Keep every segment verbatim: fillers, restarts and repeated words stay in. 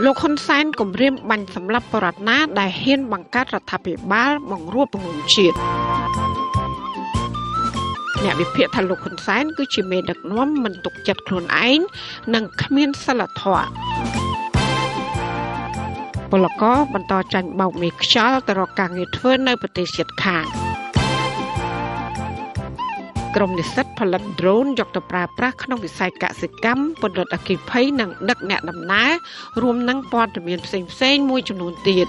លោកហ៊ុនសែនគម្រាមបាញ់សម្លាប់បរដ្ឋណាដែលហ៊ានបង្កើតរដ្ឋាភិបាលបង្រួបបង្រួមជាតិអ្នកវិភាគថាលោកហ៊ុនសែនគឺជាមេដឹកនាំមិនទុកចិត្តខ្លួនឯងនិងគ្មានសិលធម៌ពលករបន្តចាញ់បោកមេខ្យល់ទៅរកការងារធ្វើនៅប្រទេសជិតខាងក្រុមនិស្សិតផលិត drone យកទៅប្រើប្រាស់ក្នុងវិស័យកសិកម្មពន្លត់អគ្គិភ័យនិងដឹកអ្នកដំណើររួមនឹងព័ត៌មានផ្សេងៗមួយចំនួនទៀត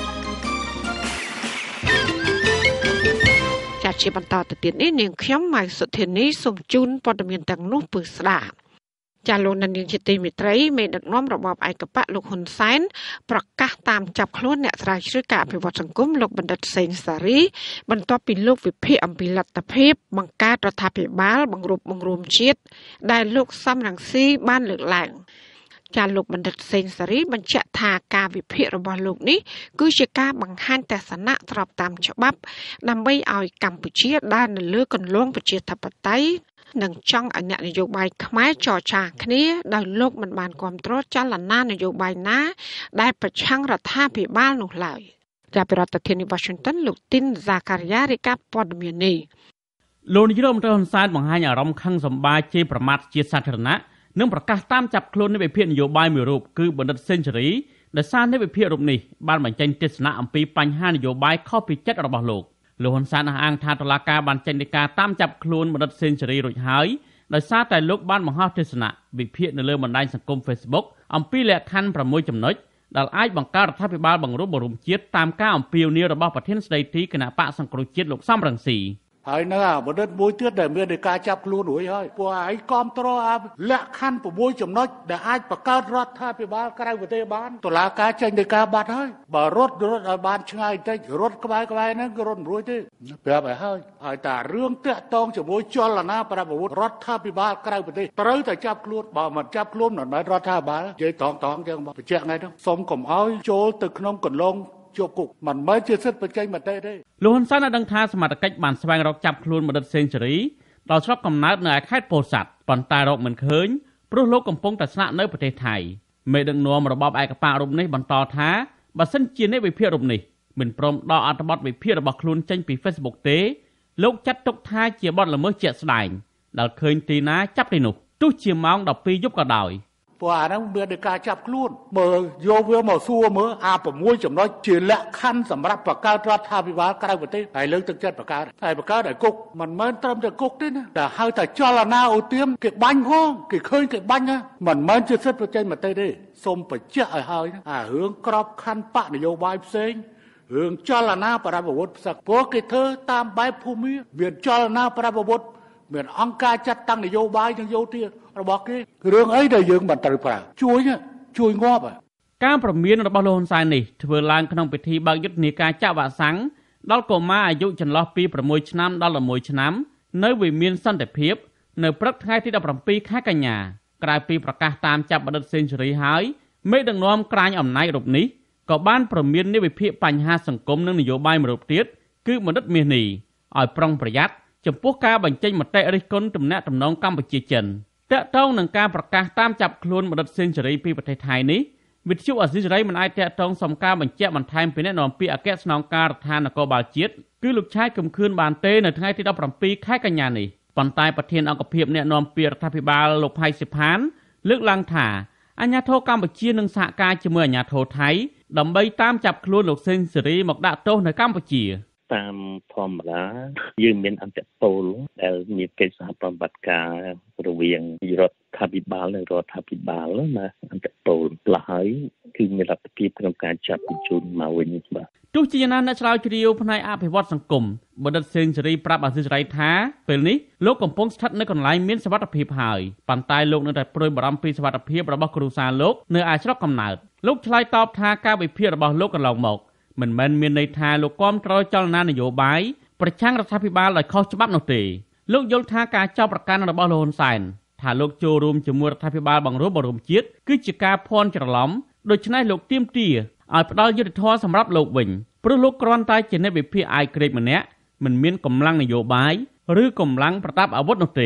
ចាត់ជាបន្តទៅទៀតនេះនាងខ្ញុំម៉ៃសុធានីសូមជូនព័ត៌មានទាំងនោះពឺស្ដាប់ចាលោកនាងជាទីមេត្រីមេដឹកនាំរបបឯកបកលោកហ៊ុនសែនប្រកាសតាមចាប់ខ្លួនអ្នកស្រាវជ្រាវការអភិវឌ្ឍសង្គមលោកបណ្ឌិតសេងសារីបន្ទាប់ពីលោកវិភាគអំពីលទ្ធភាពបង្កើតរដ្ឋាភិបាលបង្រួបបង្រួមជាតិដែលលោកសំរងស៊ីបានលើកឡើងចាលោកបណ្ឌិតសេងសារីបញ្ជាក់ថាការវិភាគរបស់លោកនេះគឺជាការបង្ហាញទស្សនៈស្របតាមច្បាប់ដើម្បីឲ្យកម្ពុជាដើរនៅលើគន្លងប្រជាធិបតេយ្យនិងចង់ឲ្យអ្នកនយោបាយខ្មែរចរចាគ្នាដោយលោកមិនបានគ្រប់គ្រងចលនានយោបាយណាដែលប្រឆាំងរដ្ឋាភិបាលនោះឡើយចាប់ពីរដ្ឋធានី Washington លោកទីនហ្សាការីយ៉ារាយការណ៍ព័ត៌មាននេះលោកនាយរដ្ឋមន្ត្រីហ៊ុនសែនបង្ហាញអារម្មណ៍ខឹងសម្បាជេរប្រមាថជាសាធារណៈនិងប្រកាសតាមចាប់ខ្លួននៃវិភាគនយោបាយមួយរូបគឺបណ្ឌិតសេនស៊ូរីដែលសារនៃវិភាគរូបនេះបានបញ្ចេញទស្សនៈអំពីបញ្ហានយោបាយខុសពីចិត្តរបស់លោកលោកហ៊ុនសែនអះអាងថាតុលាការបានចេញដីកាតាមចាប់ខ្លួនបណ្ឌិតសេនស៊ូរីរួចហើយដោយសារតែលោកបានបង្ហោះទស្សនៈវិភាគនៅលើបណ្ដាញសង្គម Facebook អំពីលក្ខខណ្ឌប្រាំមួយចំណុចដែលអាចបង្កើតរដ្ឋាភិបាលបង្រួបបង្រួមជាតិតាមការអំពាវនាវរបស់ប្រធានស្ដីទីគណៈបកសង្គ្រោះជាតិលោកសំរងស៊ីហើយនៅអាបណ្ឌិតមួយទៀតដែលមានដីកាចាប់ខ្លួនរួចហើយពួកឯងគ្រប់គ្រងអាលក្ខខណ្ឌប្រាំមួយចំណុចដែលអាចបង្កើតរដ្ឋាភិបាលក្រៅប្រទេសបានតុលាការចេញដីកាបាត់ហើយបើរត់រត់ឲ្យបានឆ្ងាយបន្តិចរត់ក្បែរក្បែរហ្នឹងក៏រត់មិនរួចទេប្រាប់ឲ្យហើយហើយតារឿងតាក់ទងជាមួយចលនាប្រព័ន្ធរដ្ឋាភិបាលក្រៅប្រទេសត្រូវតែចាប់ខ្លួនបើមិនចាប់ខ្លួនមិនមែនរដ្ឋាភិបាលនិយាយតងតងចឹងបញ្ជាក់ថ្ងៃហ្នឹងសូមកុំឲ្យចូលទៅក្នុងកន្លងជាប់គុកមិនមែនជាសិទ្ធិបច្ចេកមតិទេលោកហ៊ុនសែនបានដឹងថាសមត្ថកិច្ចបានស្វែងរកចាប់ខ្លួនបណ្ឌិតសេងស៊ូរីដល់ស្រុកកំណើតនៅឯខេត្តពោធិ៍សាត់ប៉ុន្តែរកមិនឃើញព្រោះលោកកំពុងតែស្នាក់នៅប្រទេសថៃមេដឹកនាំរបបឯកបករូបនេះបន្តថាបើសិនជាអ្នកវិភាគរូបនេះមិនព្រមដកអត្ថបទវិភាគរបស់ខ្លួនចេញពី Facebook ទេលោកចាត់ទុកថាជាបទល្មើសជាក់ស្ដែងដែលឃើញទីណាចាប់ទីនោះទោះជាម៉ោងដប់ពីរយប់ក៏ដោយព្រោះអាហ្នឹងមានដីកាចាប់ខ្លួនមើលយកវាមកសួរមើលអាប្រាំមួយចំណុចជាលក្ខខណ្ឌសម្រាប់បង្កើតរដ្ឋាភិបាលក្រៅប្រទេសហើយលើកទឹកចិត្តបង្កើតហើយបង្កើតឲ្យគុកមិនមែនត្រឹមតែគុកទេណាតែហៅថាចលនាអូទៀមគេបាញ់ផងគេឃើញគេបាញ់ណាមិនមែនជាសិទ្ធិបច្ចេកមតិទេសូមបញ្ជាក់ឲ្យហើយអារឿងក្របខ័ណ្ឌបកនយោបាយផ្សេងរឿងចលនាប្រព័ន្ធផ្សឹកព្រោះគេធ្វើតាមបែបភូមិមានចលនាប្រព័ន្ធមានអង្គការចាត់តាំងនយោបាយនិងយោធារបស់គេរឿងអីដែលយើងមិនត្រូវប្រើជួយជួយងាប់ការប្រមានរបស់លោកហ៊ុនសែននេះធ្វើឡើងក្នុងពិធីបើកយុទ្ធនាការចាក់វ៉ាក់សាំងដល់កុមារអាយុចន្លោះពីប្រាំមួយឆ្នាំដល់십mộtឆ្នាំនៅវិមានសន្តិភាពនៅព្រឹកថ្ងៃទីដប់ប្រាំពីរខែកញ្ញាក្រៅពីប្រកាសតាមចាប់បណ្ឌិតសេនស៊ូរីហើយមេដឹកនាំក្រាញអំណាចរូបនេះក៏បានប្រមាននៃវិភាគបញ្ហាសង្គមនិងនយោបាយមួយរូបទៀតគឺបណ្ឌិតមាសនេះឲ្យប្រុងប្រយ័ត្នចំពោះការបញ្ចេញមតិរិះគន់ទំនាក់ទំនងកម្ពុជាចិនតាក់ទងនឹងការប្រកាសតាមចាប់ខ្លួនបណ្ឌិតសេនស៊ូរីពីប្រទេសថៃនេះវិទ្យុអាស៊ីសេរីមិនអាចតាក់ទងសុំការបញ្ជាក់បន្ថែមពីអ្នកនាំពាក្យអគ្គស្នងការដ្ឋាននគរបាលជាតិគឺលោកឆាយកំខឿនបានទេនៅថ្ងៃទីដប់ប្រាំពីរខែកញ្ញានេះប៉ុន្តែប្រធានអង្គភិបអ្នកនាំពាក្យរដ្ឋាភិបាលលោកផៃសិផានលើកឡើងថាអាជ្ញាធរកម្ពុជានឹងសហការជាមួយអាជ្ញាធរថៃដើម្បីតាមចាប់ខ្លួនលោកសេនស៊ូរីមកដាក់ទោសនៅកម្ពុជាតាមធម្មតាយើងមានអន្តរពលដែលមានកិច្ចសហប្រតិបត្តិការរវាងរដ្ឋាភិបាលនិងរដ្ឋាភិបាលណាអន្តរពលខ្លះហើយគឺមានលទ្ធភាពក្នុងការចាប់បញ្ជូនមកវិញបាទទោះជាយ៉ាងណាអ្នកឆ្លើយជ្រាវផ្នែកអភិវឌ្ឍសង្គមបណ្ឌិតសេនស៊ូរីប្រាប់អាស៊ីសេរីថាពេលនេះលោកកំពុងស្ថិតនៅកន្លែងមានសុវត្ថិភាពហើយប៉ុន្តែលោកនៅតែព្រួយបារម្ភពីសុវត្ថិភាពរបស់គ្រួសារលោកនៅឯស្រុកកំណើតលោកឆ្លើយតបថាការវិភាគរបស់លោកកន្លងមកមិនមែនមានន័យថាលោកគាំទ្រចលនានយោបាយប្រឆាំងរដ្ឋាភិបាលដោយខុសច្បាប់នោះទេលោកយល់ថាការចោទប្រកាន់របស់លោកហ៊ុនសែនថាលោកចូលរួមជាមួយរដ្ឋាភិបាលបង្រួបបង្រួមជាតិគឺជាការភ័ន្តច្រឡំដូច្នេះលោកទាមទារឲ្យផ្ដល់យុត្តិធម៌សម្រាប់លោកវិញព្រោះលោកគ្រាន់តែជាអ្នកវិភាគអាយក្រេតម្នាក់មិនមានកម្លាំងនយោបាយឬកម្លាំងប្រដាប់អាវុធនោះទេ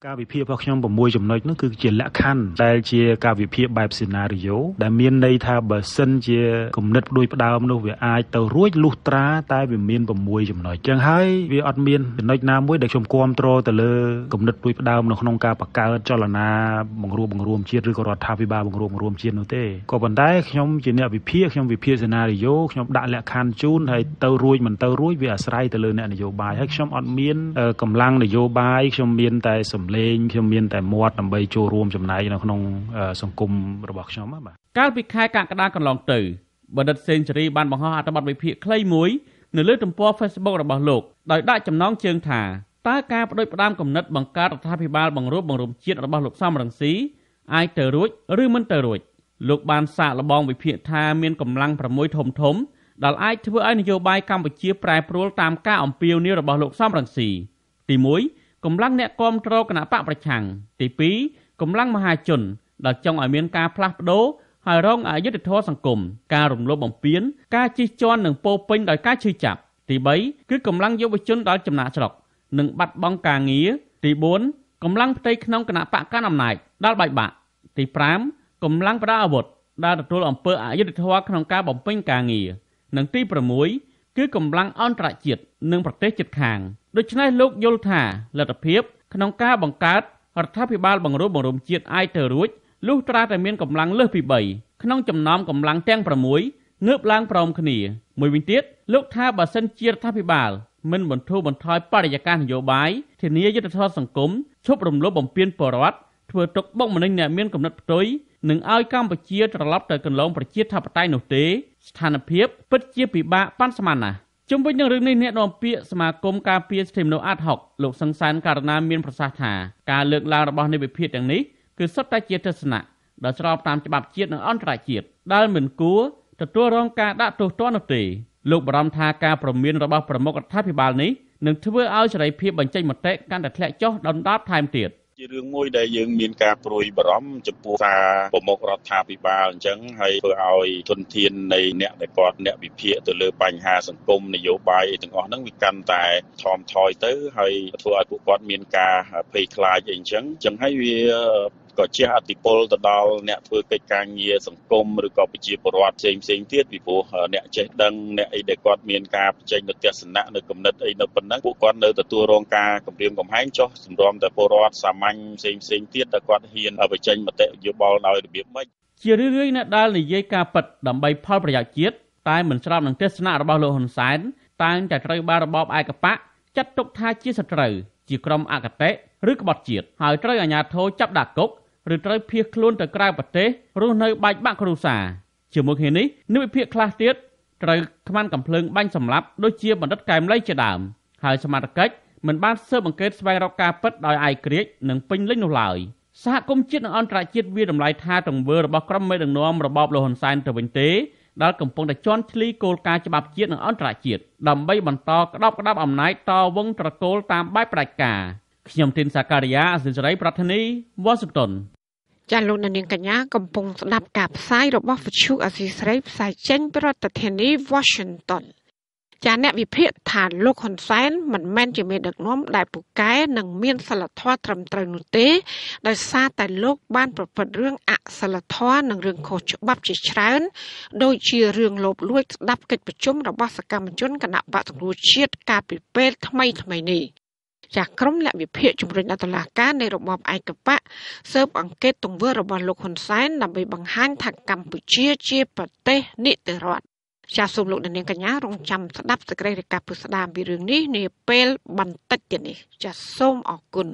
ការវិភាគរបស់ខ្ញុំប្រមួយចំណុចនោះគឺជាលក្ខខណ្ឌដែលជាការវិភាគបែបសេណារីយ៉ូដែលមានន័យថាបើសិនជាគំនិតផ្ដួចផ្ដើមនោះវាអាចទៅរួចលុះត្រាតែវាមានប្រមួយចំណុចចឹងហើយវាអត់មានចំណុចណាមួយដែលខ្ញុំគាំទ្រទៅលើគំនិតផ្ដួចផ្ដើមនៅក្នុងការបង្កើតចលនាបង្រួបបង្រួមជាតិឬក៏រដ្ឋាភិបាលបង្រួបបង្រួមជាតិនោះទេក៏ប៉ុន្តែខ្ញុំជាអ្នកវិភាគខ្ញុំវិភាគសេណារីយ៉ូខ្ញុំដាក់លក្ខខណ្ឌជូនហើយទៅរួចមិនទៅរួចវាអាស្រ័យទៅលើអ្នកនយោបាយហើយខ្ញុំអត់មានកម្លាំងនយោបាយខ្ញុំមានតែសម្លេងខ្ញុំមានតែមាត់ដើម្បីចូលរួមចំណែកនៅក្នុងសង្គមរបស់ខ្ញុំបាទកាលពីខែកក្កដាកន្លងទៅបណ្ឌិតសេនស៊ូរីបានបង្ហោះអត្ថបទវិភាគខ្លីមួយនៅលើទំព័រ Facebook របស់លោកដោយដាក់ចំណងជើងថាតើការបដិបត្តិគំនិតបង្កើតរដ្ឋាភិបាលបង្រួបបង្រួមជាតិរបស់លោកសំរងស៊ីអាចទៅរួចឬមិនទៅរួចលោកបានសាកល្បងវិភាគថាមានកម្លាំងប្រាំមួយធំធំដែលអាចធ្វើឲ្យនយោបាយកម្ពុជាប្រែប្រួលតាមការអំពាវនាវរបស់លោកសំរងស៊ីទីមួយកម្លាំងអ្នកគាំទ្រគណបកប្រឆាំងទីពីរកម្លាំងមហាជនដែលចង់ឲ្យមានការផ្លាស់ប្ដូរហើយរងអយុត្តិធម៌សង្គមការរំលោភបំពានការជិះជាន់និងពោពេញដោយការឈឺចាប់ទីបីគឺកម្លាំងយុវជនដែលចំណាក់ស្រុកនិងបាត់បង់ការងារទីបួនកម្លាំងផ្ទៃក្នុងគណបកកណ្ដាលអំណាចដែលបែកបាក់ទីប្រាំកម្លាំងប្រដាប់អាវុធដែលទទួលអំពើអយុត្តិធម៌ក្នុងការបំពេញការងារនិងទីប្រាំមួយគឺកម្លាំងអន្តរជាតិនិងប្រទេសជិតខាងដូច្នេះលោកយល់ថាលទ្ធភាពក្នុងការបង្កើតរដ្ឋាភិបាលបង្រួបបង្រួមជាតិអាចទៅរួចលុះត្រាតែមានកម្លាំងលើសពីបីក្នុងចំណោមកម្លាំងទាំងប្រាំមួយងើបឡើងព្រមគ្នាមួយវិញទៀតលោកថាបើសិនជារដ្ឋាភិបាលមិនបន្ធូរបន្ថយបរិយាកាសនយោបាយធានាយុត្តិធម៌សង្គមឈប់រំលោភបំពានពលរដ្ឋធ្វើទុកបុកម្នេញអ្នកមានគំនិតផ្ទុយនិងឲ្យកម្ពុជាត្រឡប់ទៅគន្លងប្រជាធិបតេយ្យនោះទេស្ថានភាពពិតជាពិបាកប៉ាន់ស្មានណាស់ជុំវិញនឹងរឿងនេះអ្នកនាំពាក្យសមាគមការពារសិទ្ធិមនុស្សអាតហុកលោកសង្សានករណាមានប្រសាសន៍ថាការលើកឡើងរបស់នៃវិភាគទាំងនេះគឺសុទ្ធតែជាទស្សនៈដែលស្របតាមច្បាប់ជាតិនិងអន្តរជាតិដែលមិនគួរទទួលរងការដាក់ទោសទណ្ឌនោះទេលោកបារម្ភថាការប្រមានរបស់ប្រមុខរដ្ឋាភិបាលនេះនឹងធ្វើឲ្យសេរីភាពបញ្ចេញមតិកាន់តែធ្លាក់ចុះដុនដាបថែមទៀតជារឿងមួយដែលយើងមានការព្រួយបារម្ភចំពោះការប្រមុខរដ្ឋាភិបាលអញ្ចឹងហើយធ្វើឲ្យធនធាននៃអ្នកដែលគាត់អ្នកវិភាគទៅលើបញ្ហាសង្គមនយោបាយអីទាំងអស់ហ្នឹងវាកាន់តែថមថយទៅហើយធ្វើឲ្យពួកគាត់មានការភ័យខ្លាចអីអញ្ចឹងអញ្ចឹងហើយវាក៏ជះឥទ្ធិពលទៅដល់អ្នកធ្វើកិច្ចការងារសង្គមឬក៏ប្រជាពលរដ្ឋផ្សេងផ្សេងទៀតពីព្រោះអ្នកចេះដឹងអ្នកអីដែលគាត់មានការបញ្ចេញនូវទស្សនៈនៅគំនិតអីនៅប៉ុណ្ណឹងពួកគាត់នៅទទួលរងការគំរាមកំហែងចុះសម្រាប់តែពលរដ្ឋសាមញ្ញផ្សេងផ្សេងទៀតតែគាត់ហ៊ានបញ្ចេញមតិយោបល់ដោយរបៀបម៉េចជារឿយៗអ្នកដែលនិយាយការពិតដើម្បីផលប្រយោជន៍ជាតិតែមិនស្របនឹងទស្សនៈរបស់លោកហ៊ុនសែនតែងតែត្រូវបានរបបឯកបកចាត់ទុកថាជាសត្រូវជាក្រុមអកតេឬក្បត់ជាតិហើយត្រូវអាជ្ញាធរចាប់ដាក់គុកឬត្រូវភៀសខ្លួនទៅក្រៅប្រទេសរស់នៅបែកបាក់គ្រួសារជាមួយគ្នានេះនិវិភាគខ្លះទៀតត្រូវខ្មាន់កំភ្លើងបាញ់សម្លាប់ដូចជាបណ្ឌិតកែមលីជាដើមហើយសមត្ថកិច្ចមិនបានស៊ើបអង្កេតស្វែងរកការពិតដោយឯករាជ្យនិងពេញលេញនោះឡើយសហគមន៍ជាតិនិងអន្តរជាតិវាតម្លៃថាទង្វើរបស់ក្រុមមេដឹកនាំរបបលហ៊ុនសែនទៅវិញទេដែលកំពុងតែជន់ឈ្លីគោលការណ៍ច្បាប់ជាតិនិងអន្តរជាតិដើម្បីបន្តក្តោបក្តាប់អំណាចតវងត្រកូលតាមបែបផ្ដាច់ការខ្ញុំទីនសាការីយ៉ាអសិលសេរីប្រធានីវ៉ាស៊ីនតោនចាលោកនាងកញ្ញាកំពុងស្ដាប់ការផ្សាយរបស់វិទ្យុអស៊ីសេរីផ្សាយចេញពីរដ្ឋធានី Washington ចាអ្នកវិភាគថាលោកហ៊ុនសែនមិនមែនជាមេដឹកនាំដែលពូកែនិងមានសិលធម៌ត្រឹមត្រូវនោះទេដោយសារតែលោកបានប្រព្រឹត្តរឿងអសិលធម៌និងរឿងខុសច្បាប់ជាច្រើនដូចជារឿងលោភលួចស្ដាប់កិច្ចប្រជុំរបស់សកម្មជនគណៈបក្សសង្គ្រោះជាតិកាលពីពេលថ្មីថ្មីនេះចាក្រុមអ្នកវិភាគជំរុញដល់តុលាការនៃរបបឯកបកស៊ើបអង្កេតទង្វើរបស់លោកហ៊ុនសែនដើម្បីបង្ហាញថាកម្ពុជាជាប្រទេសនីតិរដ្ឋចាសូមលោកនាងកញ្ញារងចាំស្ដាប់សេចក្តីរាយការណ៍ពិស្ដារពីរឿងនេះនាពេលបន្តិចទៀតនេះចាសូមអរគុណ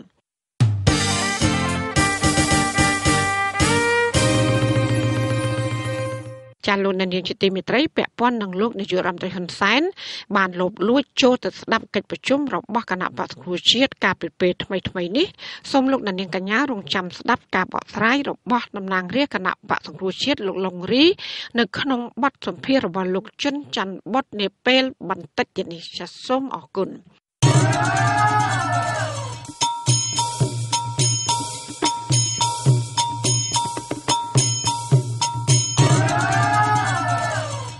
ចាលោកនាយកជាទីមេត្រីពាក់ព័ន្ធនឹងលោកនាយករដ្ឋមន្ត្រីហ៊ុនសែនបានលបលួចចូលទៅស្ដាប់កិច្ចប្រជុំរបស់គណៈបក្សសង្គ្រោះជាតិកាលពីពេលថ្មីថ្មីនេះសូមលោកនាងកញ្ញារងចាំស្ដាប់ការបកស្រាយរបស់តំណាងរាជគណៈបក្សសង្គ្រោះជាតិលោកលងរីនៅក្នុងបទសម្ភាសន៍របស់លោកជុនច័ន្ទបុតនាពេលបន្តិចទៀតនេះចាសូមអរគុណចា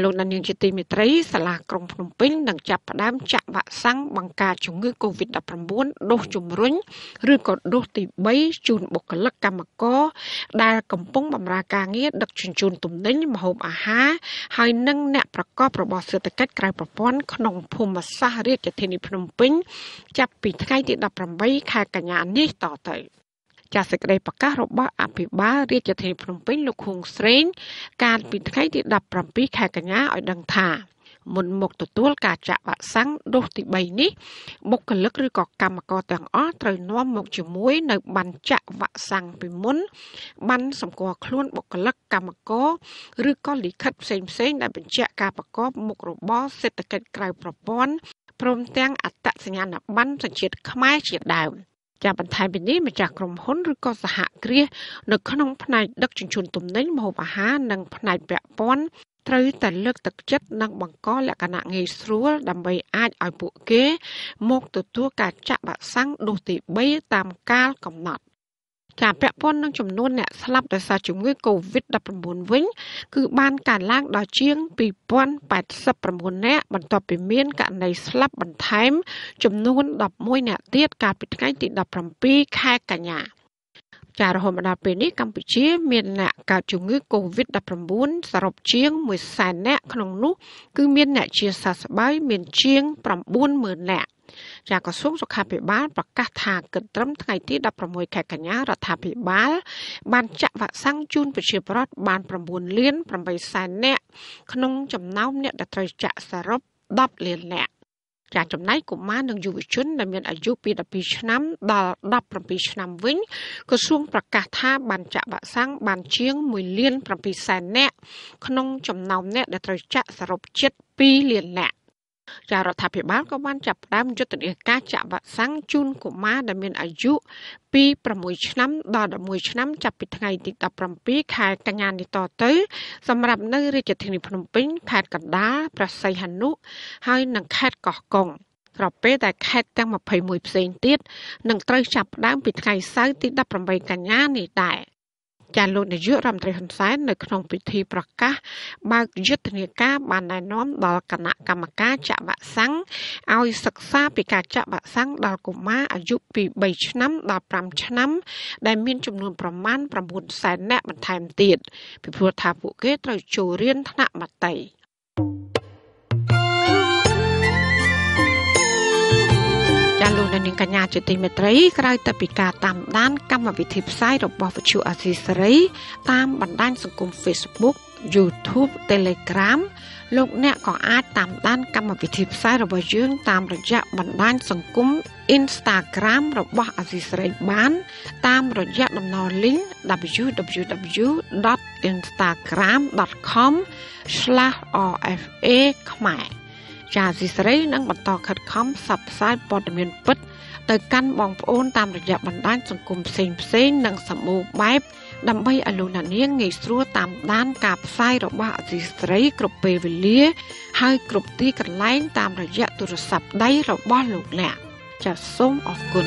លោកនាងជាទីមេត្រីសាលាក្រុងភ្នំពេញនឹងចាប់ផ្ដើមចាក់វ៉ាក់សាំងបង្ការជំងឺ កូវីដ ដប់ប្រាំបួន ដូសជំរុញឬក៏ដូសទីបីជូនបុគ្គលិកកម្មករដែលកំពុងបម្រើការងារដឹកជញ្ជូនទំនិញម្ហូបអាហារហើយនិងអ្នកប្រកបរបរសេដ្ឋកិច្ចក្រៅប្រព័ន្ធក្នុងភូមិសាស្ត្ររាជធានីភ្នំពេញចាប់ពីថ្ងៃទីដប់ប្រាំបីខែកញ្ញានេះតទៅចាសសេចក្តីប្រកាសរបស់អភិបាលរាជធានីភ្នំពេញលោកខួងស្រេងកាលពីថ្ងៃទីដប់ប្រាំពីរខែកញ្ញាឲ្យដឹងថាមុនមកទទួលការចាក់វ៉ាក់សាំងដូសទីបីនេះបុគ្គលិកឬក៏កម្មករទាំងអស់ត្រូវនាំមកជាមួយនៅប័ណ្ណចាក់វ៉ាក់សាំងពីមុនប័ណ្ណសម្គាល់ខ្លួនបុគ្គលិកកម្មករឬក៏លិខិតផ្សេងផ្សេងដែលបញ្ជាក់ការប្រកបមុខរបរសេដ្ឋកិច្ចក្រៅប្រព័ន្ធព្រមទាំងអត្តសញ្ញាណប័ណ្ណសញ្ជាតិខ្មែរជាដើមជាបន្ថែមពីនេះម្ចាស់ក្រុមហ៊ុនឬក៏សហគ្រាសនៅក្នុងផ្នែកដឹកជញ្ជូនទំនិញម្ហូបអាហារនិងផ្នែកពាក់ព័ន្ធត្រូវតែលើកទឹកចិត្តនិងបង្កលក្ខណៈងាយស្រួលដើម្បីអាចឲ្យពួកគេមកទទួលការចាក់វ៉ាក់សាំងដូសទីបីតាមកាលកំណត់ចាពាក់ព័ន្ធនឹងចំនួនអ្នកស្លាប់ដោយសារជំងឺ កូវីដ ដប់ប្រាំបួន វិញគឺបានកើនឡើងដល់ជាងពីរពាន់ប៉ែតសិបប្រាំបួននាក់បន្ទាប់ពីមានករណីស្លាប់បន្ថែមចំនួនដប់មួយនាក់ទៀតកាលពីថ្ងៃទីដប់ប្រាំពីរខែកញ្ញាចារហូតមកដល់ពេលនេះកម្ពុជាមានអ្នកកើតជំងឺ កូវីដ ដប់ប្រាំបួន សរុបជាងមួយសែននាក់ក្នុងនោះគឺមានអ្នកជាសះស្បើយមានជាងប្រាំបួនម៉ឺននាក់ចាក្រសួងសុខាភិបាលប្រកាសថាគិតត្រឹមថ្ងៃទីដប់ប្រាំមួយខែកញ្ញារដ្ឋាភិបាលបានចាក់វ៉ាក់សាំងជូនប្រជាពលរដ្ឋបានប្រាំបួនលានប្រាំបីសែននាក់ក្នុងចំណោមអ្នកដែលត្រូវចាក់សរុបដប់លាននាក់ចាចំណែកកុមារនិងយុវជនដែលមានអាយុពីដប់ពីរឆ្នាំដល់ដប់ប្រាំពីរឆ្នាំវិញក្រសួងប្រកាសថាបានចាក់វ៉ាក់សាំងបានជាងមួយលានប្រាំពីរសែននាក់ក្នុងចំណោមអ្នកដែលត្រូវចាក់សរុបជិតពីរលាននាក់ចារដ្ឋាភិបាលក៏បានចាប់ផ្ដើមយុទ្ធនាការចាក់វ៉ាក់សាំងជូនកុមារដែលមានអាយុពីប្រាំមួយឆ្នាំដល់ដប់មួយឆ្នាំចាប់ពីថ្ងៃទីដប់ប្រាំពីរខែកញ្ញានេះតទៅសម្រាប់នៅរាជធានីភ្នំពេញខេត្តកណ្ដាលព្រះសីហនុហើយនិងខេត្តកោះកុងក្រោយពេលដែលខេត្តទាំងម្ភៃមួយផ្សេងទៀតនឹងត្រូវចាប់ផ្ដើមពីថ្ងៃសៅរ៍ទីដប់ប្រាំបីកញ្ញានេះដែរចាលោកនាយករដ្ឋមន្ត្រីហ៊ុនសែននៅក្នុងពិធីប្រកាសបើកយុទ្ធនាការបានណែនាំដល់គណៈកម្មការចាក់វ៉ាក់សាំងឲ្យសិក្សាពីការចាក់វ៉ាក់សាំងដល់កុមារអាយុពីបីឆ្នាំដល់ប្រាំឆ្នាំដែលមានចំនួនប្រមាណប្រាំបួនសែននាក់បន្ថែមទៀតពីព្រោះថាពួកគេត្រូវចូលរៀនថ្នាក់មត្តេយ្យចាលោកនាងកញ្ញាជាទីមេត្រីក្រៅតែពីការតាមដានកម្មវិធីផ្សាយរបស់វិទ្យុអាស៊ីសេរីតាមបណ្ដាញសង្គម Facebook YouTube Telegram លោកអ្នកក៏អាចតាមដានកម្មវិធីផ្សាយរបស់យើងតាមរយៈបណ្ដាញសង្គម Instagram របស់អាស៊ីសេរីបានតាមរយៈតំណ link double u double u double u dot instagram dot com slash r f a ខ្មែរចាស៊ីសេរីនឹងបន្តខិតខំផ្សព្វផ្សាយព័ត៌មានពិតទៅកាន់បងប្អូនតាមរយៈបណ្ដាញសង្គមផ្សេងផ្សេងនិងសម្បូរបែបដើម្បីឲ្យលោកអ្នកនាងងាយស្រួលតាមដានការផ្សាយរបស់អាស៊ីសេរីគ្រប់ពេលវេលាហើយគ្រប់ទីកន្លែងតាមរយៈទូរស័ព្ទដៃរបស់លោកអ្នកចាសសូមអរគុណ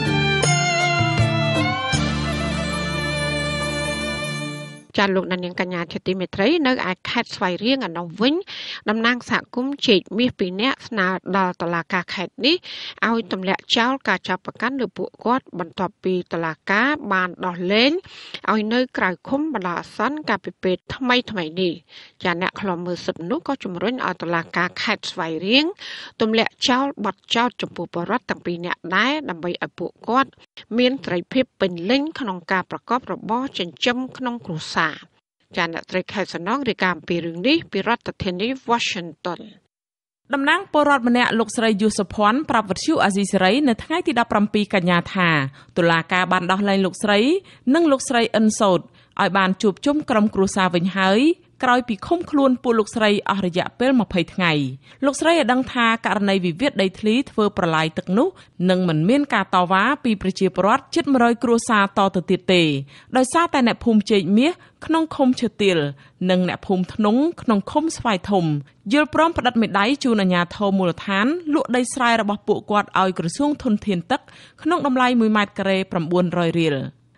ចាលោកនាងកញ្ញាជាទីមេត្រីនៅឯខេត្តស្វាយរៀងឯនោះវិញតំណាងសហគមន៍ជែកមាសពីរនាក់ស្នើដល់តុលាការខេត្តនេះឲ្យទម្លាក់ចោលការចាប់ប្រកាន់លើពួកគាត់បន្ទាប់ពីតុលាការបានដោះលែងឲ្យនៅក្រៅឃុំបណ្ដោះអាសន្នកាលពីពេលថ្មីថ្មីនេះចាអ្នកខ្លំមើលសិទ្ធិមនុស្សក៏ជំរុញឲ្យតុលាការខេត្តស្វាយរៀងទម្លាក់ចោលបទចោទចំពោះបរិវត្តទាំងពីរនាក់ដែរដើម្បីឲ្យពួកគាត់មានសេរីភាពពេញលេញក្នុងការប្រកបរបរចិញ្ចឹមក្នុងគ្រួសារចាអ្នកត្រីខេត្តសំណងរាយការណ៍អំពីរឿងនេះពីរដ្ឋធានី Washington តំណាងពលរដ្ឋម្នាក់លោកស្រីយូសុភ័ណ្ឌប្រាប់វិទ្យុអាស៊ីសេរីនៅថ្ងៃទីដប់ប្រាំពីរកញ្ញាថាតុលាការបានដោះលែងលោកស្រីនិងលោកស្រីអិនសូតឲ្យបានជួបជុំក្រុមគ្រួសារវិញហើយក្រោយពីឃុំខ្លួនពួកលោកស្រីអស់រយៈពេលម្ភៃថ្ងៃលោកស្រីឲ្យដឹងថាករណីវិវាទដីធ្លីធ្វើប្រឡាយទឹកនោះនឹងមិនមានការតវ៉ាពីប្រជាពលរដ្ឋជិតមួយរយគ្រួសារតទៅទៀតទេដោយសារតែអ្នកភូមិជែកមាសក្នុងឃុំឈើទាលនិងអ្នកភូមិធ្នង់ក្នុងឃុំស្វាយធំយល់ព្រមផ្តិតមេដាយជូនអាជ្ញាធរមូលដ្ឋានលក់ដីស្រែរបស់ពួកគាត់ឲ្យក្រសួងធនធានទឹកក្នុងតម្លៃមួយម៉ែត្រការ៉េប្រាំបួនរយរៀល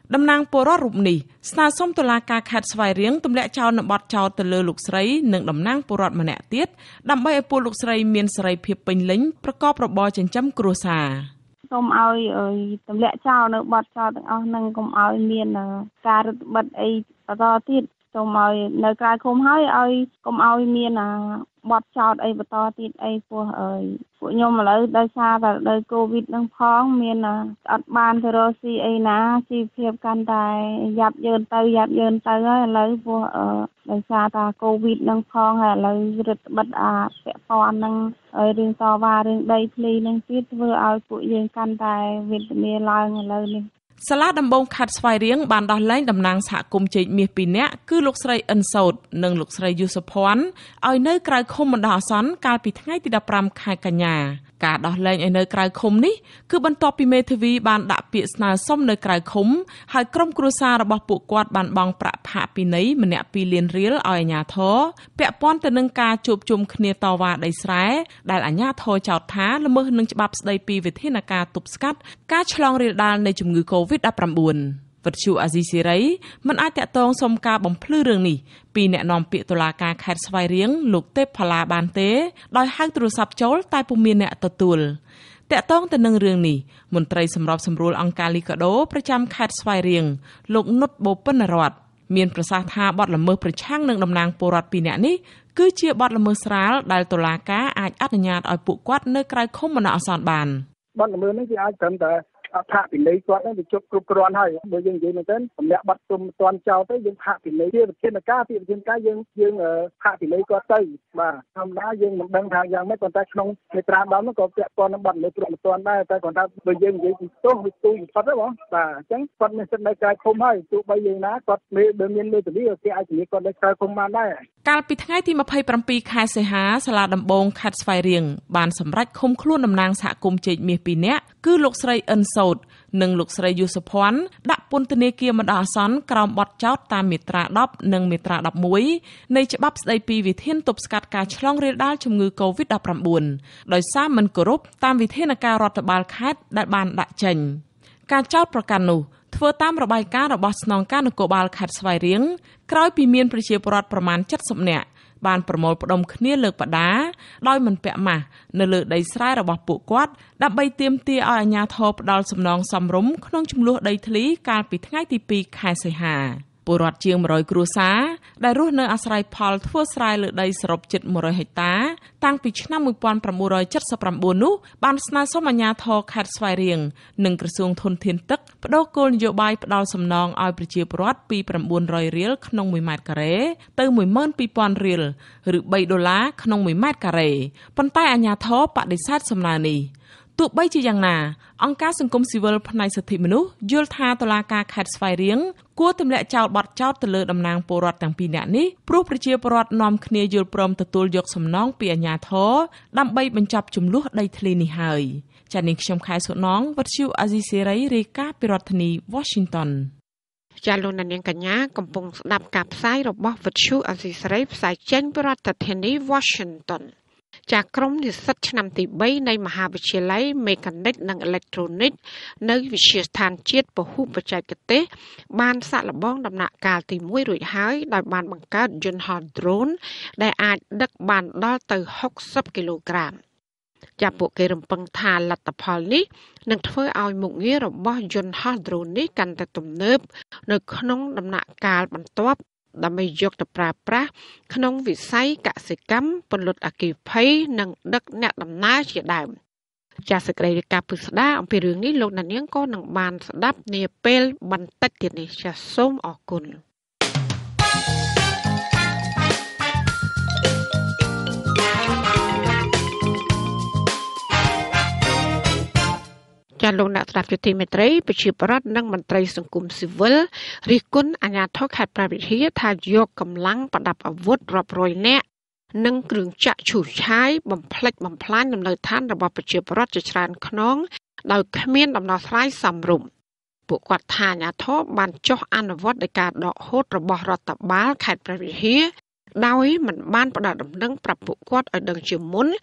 តំណាងពលរដ្ឋរូបនេះស្នើសុំតុលាការខេត្តស្វាយរៀងទម្លាក់ចោលនូវបទចោទទៅលើលោកស្រីនិងតំណាងពលរដ្ឋម្នាក់ទៀតដើម្បីឲ្យពលលោកស្រីមានសេរីភាពពេញលេញប្រកបរបរចិញ្ចឹមគ្រួសារសូមឲ្យទម្លាក់ចោលនៅបទចោទទាំងអស់នឹងកុំឲ្យមានការរឹតបន្តឹងអីបន្តទៀតសូមឲ្យនៅក្រៅឃុំហើយឲ្យកុំឲ្យមានបទចោទអីបន្តទៀតអីពោះអើយពួកខ្ញុំឥឡូវដោយសារតែដោយកូវីដនឹងផងមានអត់បានទៅរកស៊ីអីណាជីវភាពកាន់តែយ៉ាប់យ៉ឺនទៅយ៉ាប់យ៉ឺនទៅហើយឥឡូវពោះអឺដោយសារតែកូវីដនឹងផងហើយឥឡូវរឹតបន្តឹងអាពាក់ព័ន្ធនឹងរឿងតវ៉ារឿងដីធ្លីនឹងទៀតធ្វើឲ្យពួកយើងកាន់តែវេទនាឡើងឥឡូវនេះសាលាដំបងខេត្តស្វាយរៀងបានដោះលែងតំណាងសហគមន៍ជែកមាសពីរនាក់គឺលោកស្រីអិនសោតនិងលោកស្រីយូសុភ័ណ្ឌឲ្យនៅក្រៅឃុំបណ្ដោះអាសន្នកាលពីថ្ងៃទីដប់ប្រាំខែកញ្ញាការដោះលែងឲ្យនៅក្រៅឃុំនេះគឺបន្ទាប់ពីមេធាវីបានដាក់ពាក្យស្នើសុំនៅក្រៅឃុំហើយក្រុមគ្រួសាររបស់ពួកគាត់បានបង់ប្រាក់ផាកពិន័យម្នាក់ពីរលានរៀលឲ្យអាជ្ញាធរពាក់ព័ន្ធទៅនឹងការជួបជុំគ្នាតវ៉ាដីស្រែដែលអាជ្ញាធរចោទថាល្មើសនឹងច្បាប់ស្តីពីវិធានការទប់ស្កាត់ការឆ្លងរាលដាលនៃជំងឺ កូវីដដប់ប្រាំបួន វិទ្យុអាស៊ីសេរីមិនអាចតាក់ទងសុំការបំភ្លឺរឿងនេះពីអ្នកនាំពាក្យតុលាការខេត្តស្វាយរៀងលោកទេពផល្លាបានទេដោយហៅទូរស័ព្ទចូលតែពុំមានអ្នកទទួលតាក់ទងទៅនឹងរឿងនេះមន្ត្រីសម្របសម្រួលអង្គការលីកាដូប្រចាំខេត្តស្វាយរៀងលោកនុតបូពិនរតមានប្រសាសន៍ថាបទល្មើសប្រឆាំងនឹងតំណាងពលរដ្ឋពីរនាក់នេះគឺជាបទល្មើសស្រាលដែលតុលាការអាចអនុញ្ញាតឲ្យពួកគាត់នៅក្រៅឃុំបណ្ដោះអាសន្នបានបទល្មើសនេះគេអាចត្រឹមតែអត្ថពិន័យគាត់នឹងវាជប់គ្រប់គ្រាន់ហើយបើយើងនិយាយមែនទេតម្លាក់បាត់ទុំមិនទាន់ចោលទៅយើងផាកពិន័យជាវិធានការពីវិធានការយើងយើងផាកពិន័យគាត់ទៅបាទធម្មតាយើងមិនដឹងថាយ៉ាងម៉េចប៉ុន្តែក្នុងមេត្រាដប់នោះក៏ពាក់ព័ន្ធនឹងបទល្មើសគ្រប់មិនទាន់ដែរតែគាត់ថាបើយើងនិយាយពីទោសវាទូចផុតហ្នឹងបងបាទអញ្ចឹងគាត់មានសិទ្ធិនៅក្រៅឃុំហើយទោះបីយើងណាគាត់មានបើមានមេធាវីគេអាចជំនាញគាត់នៅក្រៅឃុំបានដែរកាលពីថ្ងៃទីម្ភៃប្រាំពីរខែសីហាសាលាដំបងខេត្តស្វាយរៀងបានសម្រេចឃុំខ្លួនតំណាងសហគមន៍ជែកមាសពីរនាក់គឺលោកស្រីអិនសោតនិងលោកស្រីយូសុភ័ណ្ឌដាក់ពន្ធនាគារបណ្ដោះអាសន្នក្រោមបទចោទតាមមាត្រាដប់និងមាត្រាដប់មួយនៃច្បាប់ស្តីពីវិធានទប់ស្កាត់ការឆ្លងរាលដាលជំងឺ កូវីដដប់ប្រាំបួន ដោយសារមិនគោរពតាមវិធានការរដ្ឋបាលខេត្តដែលបានដាក់ចេញការចោទប្រកាន់នោះធ្វើតាមរបាយការណ៍របស់ស្នងការនគរបាលខេត្តស្វាយរៀងក្រោយពីមានប្រជាពលរដ្ឋប្រមាណ เจ็ดสิบ នាក់បានប្រមូលផ្ដុំគ្នាលើកបដាដោយមិនពាក់ម៉ាស់នៅលើដីស្រែរបស់ពួកគាត់ដើម្បីទាមទារឲ្យអាជ្ញាធរផ្ដល់សំណងសមរម្យក្នុងចំនួនដីធ្លីកាលពីថ្ងៃទីពីរខែសីហាពលរដ្ឋជាងមួយរយគ្រួសារដែលរស់នៅអាស្រ័យផលធ្វើស្រែលើដីសរុបជិតមួយរយហិកតាតាំងពីឆ្នាំmột nghìn chín trăm七十九នោះបានស្នើសុំអាជ្ញាធរខេត្តស្វាយរៀងនិងក្រសួងធនធានទឹកបដូរគោលនយោបាយផ្ដល់សំណងឲ្យប្រជាពលរដ្ឋពីchín trămរៀលក្នុងមួយម៉ែត្រការ៉េទៅmột nghìn hai trămរៀលឬបីដុល្លារក្នុងមួយម៉ែត្រការ៉េប៉ុន្តែអាជ្ញាធរបដិសេធសំណើនេះទោះបីជាយ៉ាងណាអង្គការសង្គមស៊ីវិលផ្នែកសិទ្ធិមនុស្សយល់ថាតុលាការខេត្តស្វាយរៀងគួរទម្លាក់ចោលបទចោទទៅលើតំណាងពលរដ្ឋទាំងពីរនាក់នេះព្រោះប្រជាពលរដ្ឋនាំគ្នាយល់ព្រមទទួលយកសំណងពីអាជ្ញាធរដើម្បីបញ្ចប់ជម្លោះដីធ្លីនេះហើយចា៎នាងខ្ញុំខែសុណងវັດឈូអាស៊ីសេរីរាយការណ៍ពីរដ្ឋធានី Washington ចាលោកនាងកញ្ញាកំពុងស្ដាប់ការផ្សាយរបស់វិទ្យុអាស៊ីសេរីផ្សាយចេញពីរដ្ឋធានី Washingtonចាក្រុមនិស្សិតឆ្នាំទីបីនៃមហាវិទ្យាល័យមេកានិកនិងអេឡិចត្រូនិកនៅវិទ្យាស្ថានជាតិពហុបច្ចេកទេសបានសាកល្បងដំណាក់កាលទីមួយរួចហើយដោយបានបង្កើតយន្តហោះ drone ដែលអាចដឹកបានដល់ទៅหกสิบគីឡូក្រាមចាពួកគេរំពឹងថាលទ្ធផលនេះនឹងធ្វើឲ្យមុខងាររបស់យន្តហោះ drone នេះកាន់តែទំនើបនៅក្នុងដំណាក់កាលបន្ទាប់ដើម្បីយកទៅប្រើប្រាស់ក្នុងវិស័យកសិកម្មពន្លត់អគ្គិភ័យនិងដឹកអ្នកដំណើរជាដើមចាសសេចក្តីរាយការណ៍ពិស្ដារអំពីរឿងនេះលោកអ្នកនាងក៏នឹងបានស្ដាប់នាពេលបន្តិចទៀតនេះចាសសូមអរគុណចាលោកអ្នកស្ដាប់យុតិមេត្រីប្រជាប្រដ្ឋនិងមន្ត្រីសង្គមស៊ីវិលរិះគន់អាជ្ញាធរខេត្តព្រះវិហារថាយកកម្លាំងប្រដាប់អាវុធរាប់រយនាក់និងគ្រឿងចាក់ឈូសឆាយបំផ្លិចបំផ្លាញលំនៅឋានរបស់ប្រជាប្រដ្ឋជាច្រើនខ្នងដោយគ្មានដំណោះស្រាយសមរម្យពួកគាត់ថាអាជ្ញាធរបានចុះអនុវត្តដោយការដកហូតរបស់រដ្ឋបាលខេត្តព្រះវិហារដោយមិនបានផ្ដល់ដំណឹងប្រាប់ពួកគាត់ឲ្យដឹងជាមុន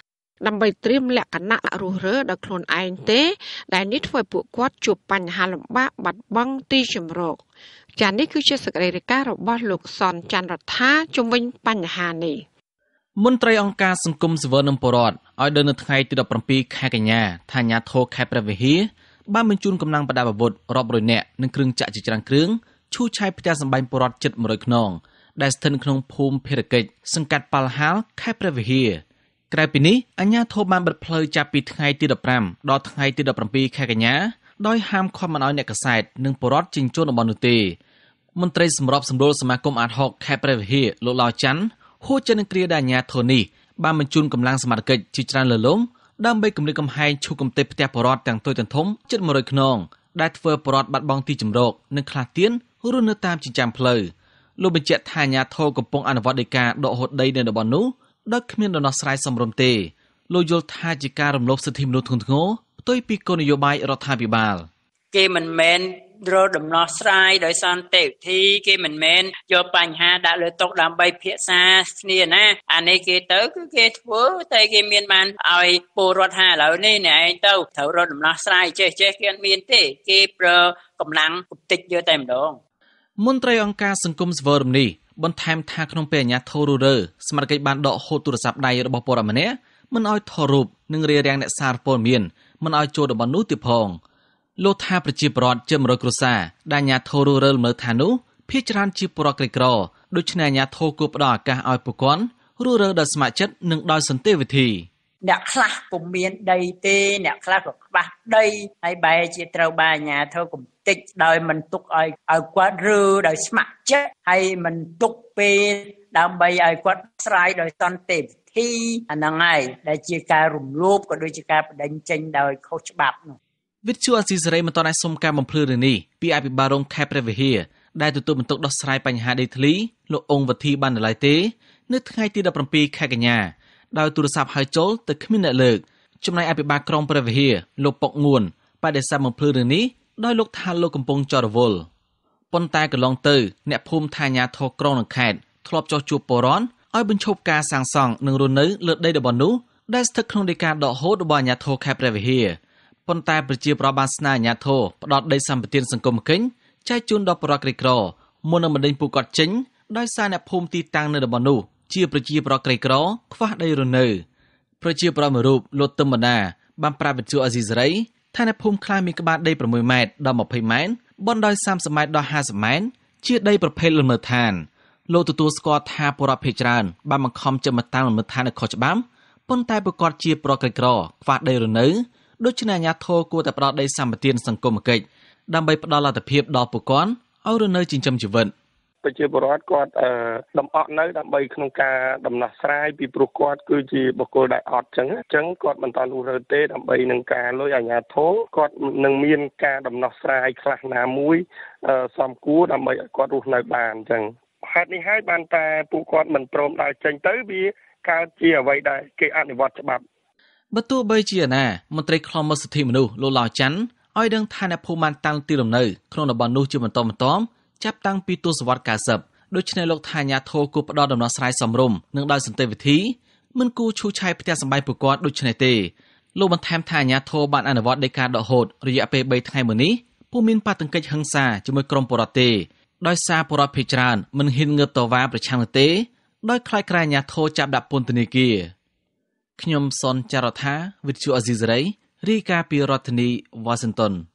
ដើម្បីត្រៀមលក្ខណៈរស់រើដល់ខ្លួនឯងទេដែលនេះធ្វើឲ្យពួកគាត់ជួបបញ្ហាលំបាកបាត់បង់ទីជម្រកចា៎នេះគឺជាសេចក្តីរាយការណ៍របស់លោកសនច័ន្ទរដ្ឋាជុំវិញបញ្ហានេះមន្ត្រីអង្គការសង្គមស៊ីវិលនិងពលរដ្ឋឲ្យដឹងនៅថ្ងៃទីដប់ប្រាំពីរខែកញ្ញាថាអាជ្ញាធរខេត្តព្រះវិហារបានបញ្ជូនកម្លាំងបដាអាវុធរាប់រយនាក់និងគ្រឿងចក្រជាច្រើនគ្រឿងឈូសឆាយផ្ទះសម្បែងពលរដ្ឋជិតមួយរយខ្នងដែលស្ថិតនៅក្នុងភូមិភារកិច្ចសង្កាត់ប៉ាល់ហាលខេត្តព្រះវិហារក្រៅពីនេះអាជ្ញាធរបានបិទផ្លូវចាប់ពីថ្ងៃទីដប់ប្រាំដល់ថ្ងៃទីដប់ប្រាំពីរខែកញ្ញាដោយហាមឃាត់មិនឲ្យអ្នកកាសែតនិងពលរដ្ឋជិញ្ជូនតំបន់នោះទេមន្ត្រីសម្របសម្រួលសមាគមអាតហុកខេត្តព្រះវិហារលោកឡាវច័ន្ទហួចចេញនឹងគ្រាដែលអាជ្ញាធរនេះបានបញ្ជូនកម្លាំងសមត្ថកិច្ចជាច្រើនលើលំដើម្បីគម្រាមកំហែងឈូសកំទេចផ្ទះពលរដ្ឋទាំងតូចទាំងធំជិតមួយរយខ្នងដែលធ្វើពលរដ្ឋបាត់បង់ទីជម្រកនិងខ្លះទៀតរស់នៅតាមចិញ្ចើមផ្លូវលោកបញ្ជាក់ថាអាជ្ញាធរកំពុងអនុវត្តដីកាដកហូតដីនៅតំបន់នោះដោយគ្មានដំណោះស្រាយសមរម្យទេលោកយល់ថាជាការរំលោភសិទ្ធិមនុស្សធ្ងន់ធ្ងរផ្ទុយពីគោលនយោបាយរដ្ឋាភិបាលគេមិនមែនរកដំណោះស្រាយដោយសន្តិវិធីគេមិនមែនយកបញ្ហាដាក់លើតុដើម្បីភាសាគ្នាណាអានេះគេទៅគឺគេធ្វើតែគេមានបានឲ្យពលរដ្ឋថាឥឡូវនេះអ្នកឯងទៅត្រូវរកដំណោះស្រាយចេះចេះគេអត់មានទេគេប្រើកម្លាំងគំតិចយកតែម្ដងមន្ត្រីអង្គការសង្គមស៊ីវិលរំនេះបន្ថែមថាក្នុងពេលអាជ្ញាធរររើសមាជិកបានដកហូតទូរស័ព្ទដៃរបស់ពលរដ្ឋម្នាក់មិនឲ្យថតរូបនិងរារាំងអ្នកសារព័ត៌មានមិនឲ្យចូលតំបន់នោះទៀតផងលោកថាប្រជាពលរដ្ឋជាមរយគ្រួសារដែលអាជ្ញាធរររើលមើលថានោះភាគច្រើនជាពលរដ្ឋក្រីក្រដូច្នេះអាជ្ញាធរគួរផ្ដល់ឱកាសឲ្យពួកគាត់រស់រើដោយស្ម័គ្រចិត្តនិងដោយសន្តិវិធីអ្នកខ្លះពុំមានដីទេអ្នកខ្លះក៏ខ្វះដីហើយបែរជាត្រូវបានអាជ្ញាធរគំតិចដោយមិនទុកឲ្យឲ្យគាត់រើដោយស្ម័គ្រចិត្តហើយមិនទុកពេលដើម្បីឲ្យគាត់ស្រាយដោយសន្តិវិធីអាហ្នឹងហើយដែលជាការរំលោភក៏ដូចជាការបដិញ្ញចេញដោយខុសច្បាប់នោះវិទ្យុអស៊ីសេរីមិនទាន់អាចសុំការបំភ្លឺរឿងនេះពីអភិបាលរងខេត្តព្រះវិហារដែលទទួលបន្ទុកដោះស្រាយបញ្ហាដីធ្លីលោកអង្គវុធីបាននៅឡើយទេនៅថ្ងៃទីដប់ប្រាំពីរខែកញ្ញាដោយទូរស័ព្ទហៅចូលទៅគ្មានអ្នកលើកចំណែកអភិបាលក្រុងព្រះវិហារលោកប៉ុកងួនបដិសេធបំភ្លឺរឿងនេះដោយលោកថាលោកកំពុងចោទរវល់ប៉ុន្តែកន្លងទៅអ្នកភូមិថាអាជ្ញាធរក្រុងនិងខេត្តធ្លាប់ចោះជួបពលរដ្ឋឲ្យបញ្ឈប់ការសាងសង់និងរស់នៅលើដីតំបន់នោះដែលស្ថិតក្នុងដីកាដកហូតរបស់អាជ្ញាធរខេត្តព្រះវិហារប៉ុន្តែប្រជាប្រដ្ឋបានស្នើអាជ្ញាធរផ្ដល់ដីសម្បត្តិសង្គមគិញ្ញចែកជូនដល់ប្រជាប្រដ្ឋក្រីក្រមុននឹងបណ្ដេញពួកគាត់ចេញដោយសារអ្នកភូមិទីតាំងនៅតំបន់នោះជាប្រជាប្រដ្ឋក្រីក្រខ្វះដីរស់នៅប្រជាប្រដ្ឋមួយរូបលោកទឹមបណ្ដាបានប្រាប់វិទ្យុអេស៊ីសេរីថាអ្នកភូមិខ្លះមានក្បាលដីប្រាំមួយម៉ែត្រដល់ម្ភៃម៉ែត្របនដោយសាមសិបម៉ែត្រដល់ហាសិបម៉ែត្រជាដីប្រភេទលំនៅឋានលោកទទួលស្គាល់ថាពលរដ្ឋភាគច្រើនបានបង្ខំចិត្តមកតាំងលំនៅឋាននៅខុសច្បាប់ប៉ុន្តែពួកគាត់ជាប្រជាប្រដ្ឋក្រីក្រខ្វះដីរស់នៅដូច្នេះអាជ្ញាធរគួរតែផ្ដល់ដីសម្បត្តិសង្គមគិច្ចដើម្បីផ្ដល់លទ្ធភាពដល់ពួកគាត់ឲ្យរស់នៅចិញ្ចឹមជីវិតប្រជាពលរដ្ឋគាត់អឺដំអកនៅដើម្បីក្នុងការដំណោះស្រាយពីព្រោះគាត់គឺជាបុគ្គលដែលអត់ចឹងអញ្ចឹងគាត់មិនតាន់រស់រើទេដើម្បីនឹងការលុយអាជ្ញាធរគាត់នឹងមានការដំណោះស្រាយខ្លះណាមួយសមគួរដើម្បីឲ្យគាត់រស់នៅបានអញ្ចឹងហេតុនេះហើយបានតែពួកគាត់មិនព្រមដើរចេញទៅវាកើតជាអ្វីដែលគេអនុវត្តច្បាប់បើទោះបីជាណាមន្ត្រីខ្លំមើលសិទ្ធិមនុស្សលោកឡាវច័ន្ទឲ្យដឹងថាអ្នកភូមិបានតាំងទីលំនៅក្នុងតំបន់នោះជាបន្តបន្ទាប់ចាប់តាំងពីទសវត្សរ៍ 90 ដូច្នេះលោកថាអាជ្ញាធរគួរផ្ដល់ដំណោះស្រាយសមរម្យនិងដោយសន្តិវិធីមិនគួរឈូសឆាយផ្ទះសម្បែងពួកគាត់ដូចនេះទេលោកបន្ថែមថាអាជ្ញាធរបានអនុវត្តដីកាដកហូតរយៈពេលបីថ្ងៃមុននេះពុំមានបាតុង្គិច្ចហិង្សាជាមួយក្រុមពលរដ្ឋទេដោយសារពលរដ្ឋភ័យច្រើនមិនហ៊ានងើបតវ៉ាប្រឆាំងនោះទេដោយខ្លាចក្រែងអាជ្ញាធរចាប់ដាក់ពន្ធនាគារខ្ញុំសនចាររថាវិទ្យុអេស៊ីសេរីរាយការណ៍ពីរដ្ឋធានីវ៉ាស៊ីនតោន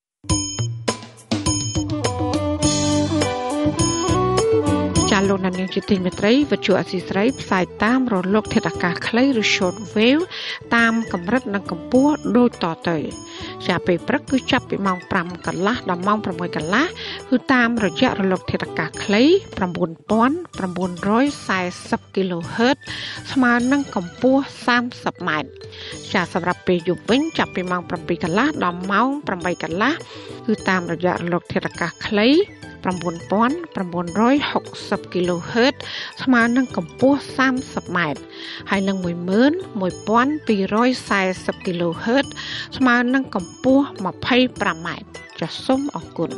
ចាលោកនាងជាទីមេត្រីវិទ្យុអសីស្រីផ្សាយតាមរលកធាតុអាកាសខ្លីឬ short wave តាមកម្រិតនិងកម្ពស់ដូចតទៅចាពេលព្រឹកគឺចាប់ពីម៉ោងប្រាំកន្លះដល់ម៉ោងប្រាំមួយកន្លះគឺតាមរយៈរលកធាតុអាកាសខ្លី ៩៩៤០ kHz ស្មើនឹងកម្ពស់សាមសិបម៉ែត្រចាសម្រាប់ពេលយប់វិញចាប់ពីម៉ោងប្រាំពីរកន្លះដល់ម៉ោងប្រាំបីកន្លះគឺតាមរយៈរលកធាតុអាកាសខ្លី ៩៩៦០ kHz ស្មើនឹងកម្ពស់សាមសិបម៉ែត្រហើយនឹង មួយម៉ឺនមួយពាន់ពីររយសែសិប kHz ស្មើនឹងកម្ពស់ម្ភៃប្រាំម៉ែត្រចាសសូមអរគុណ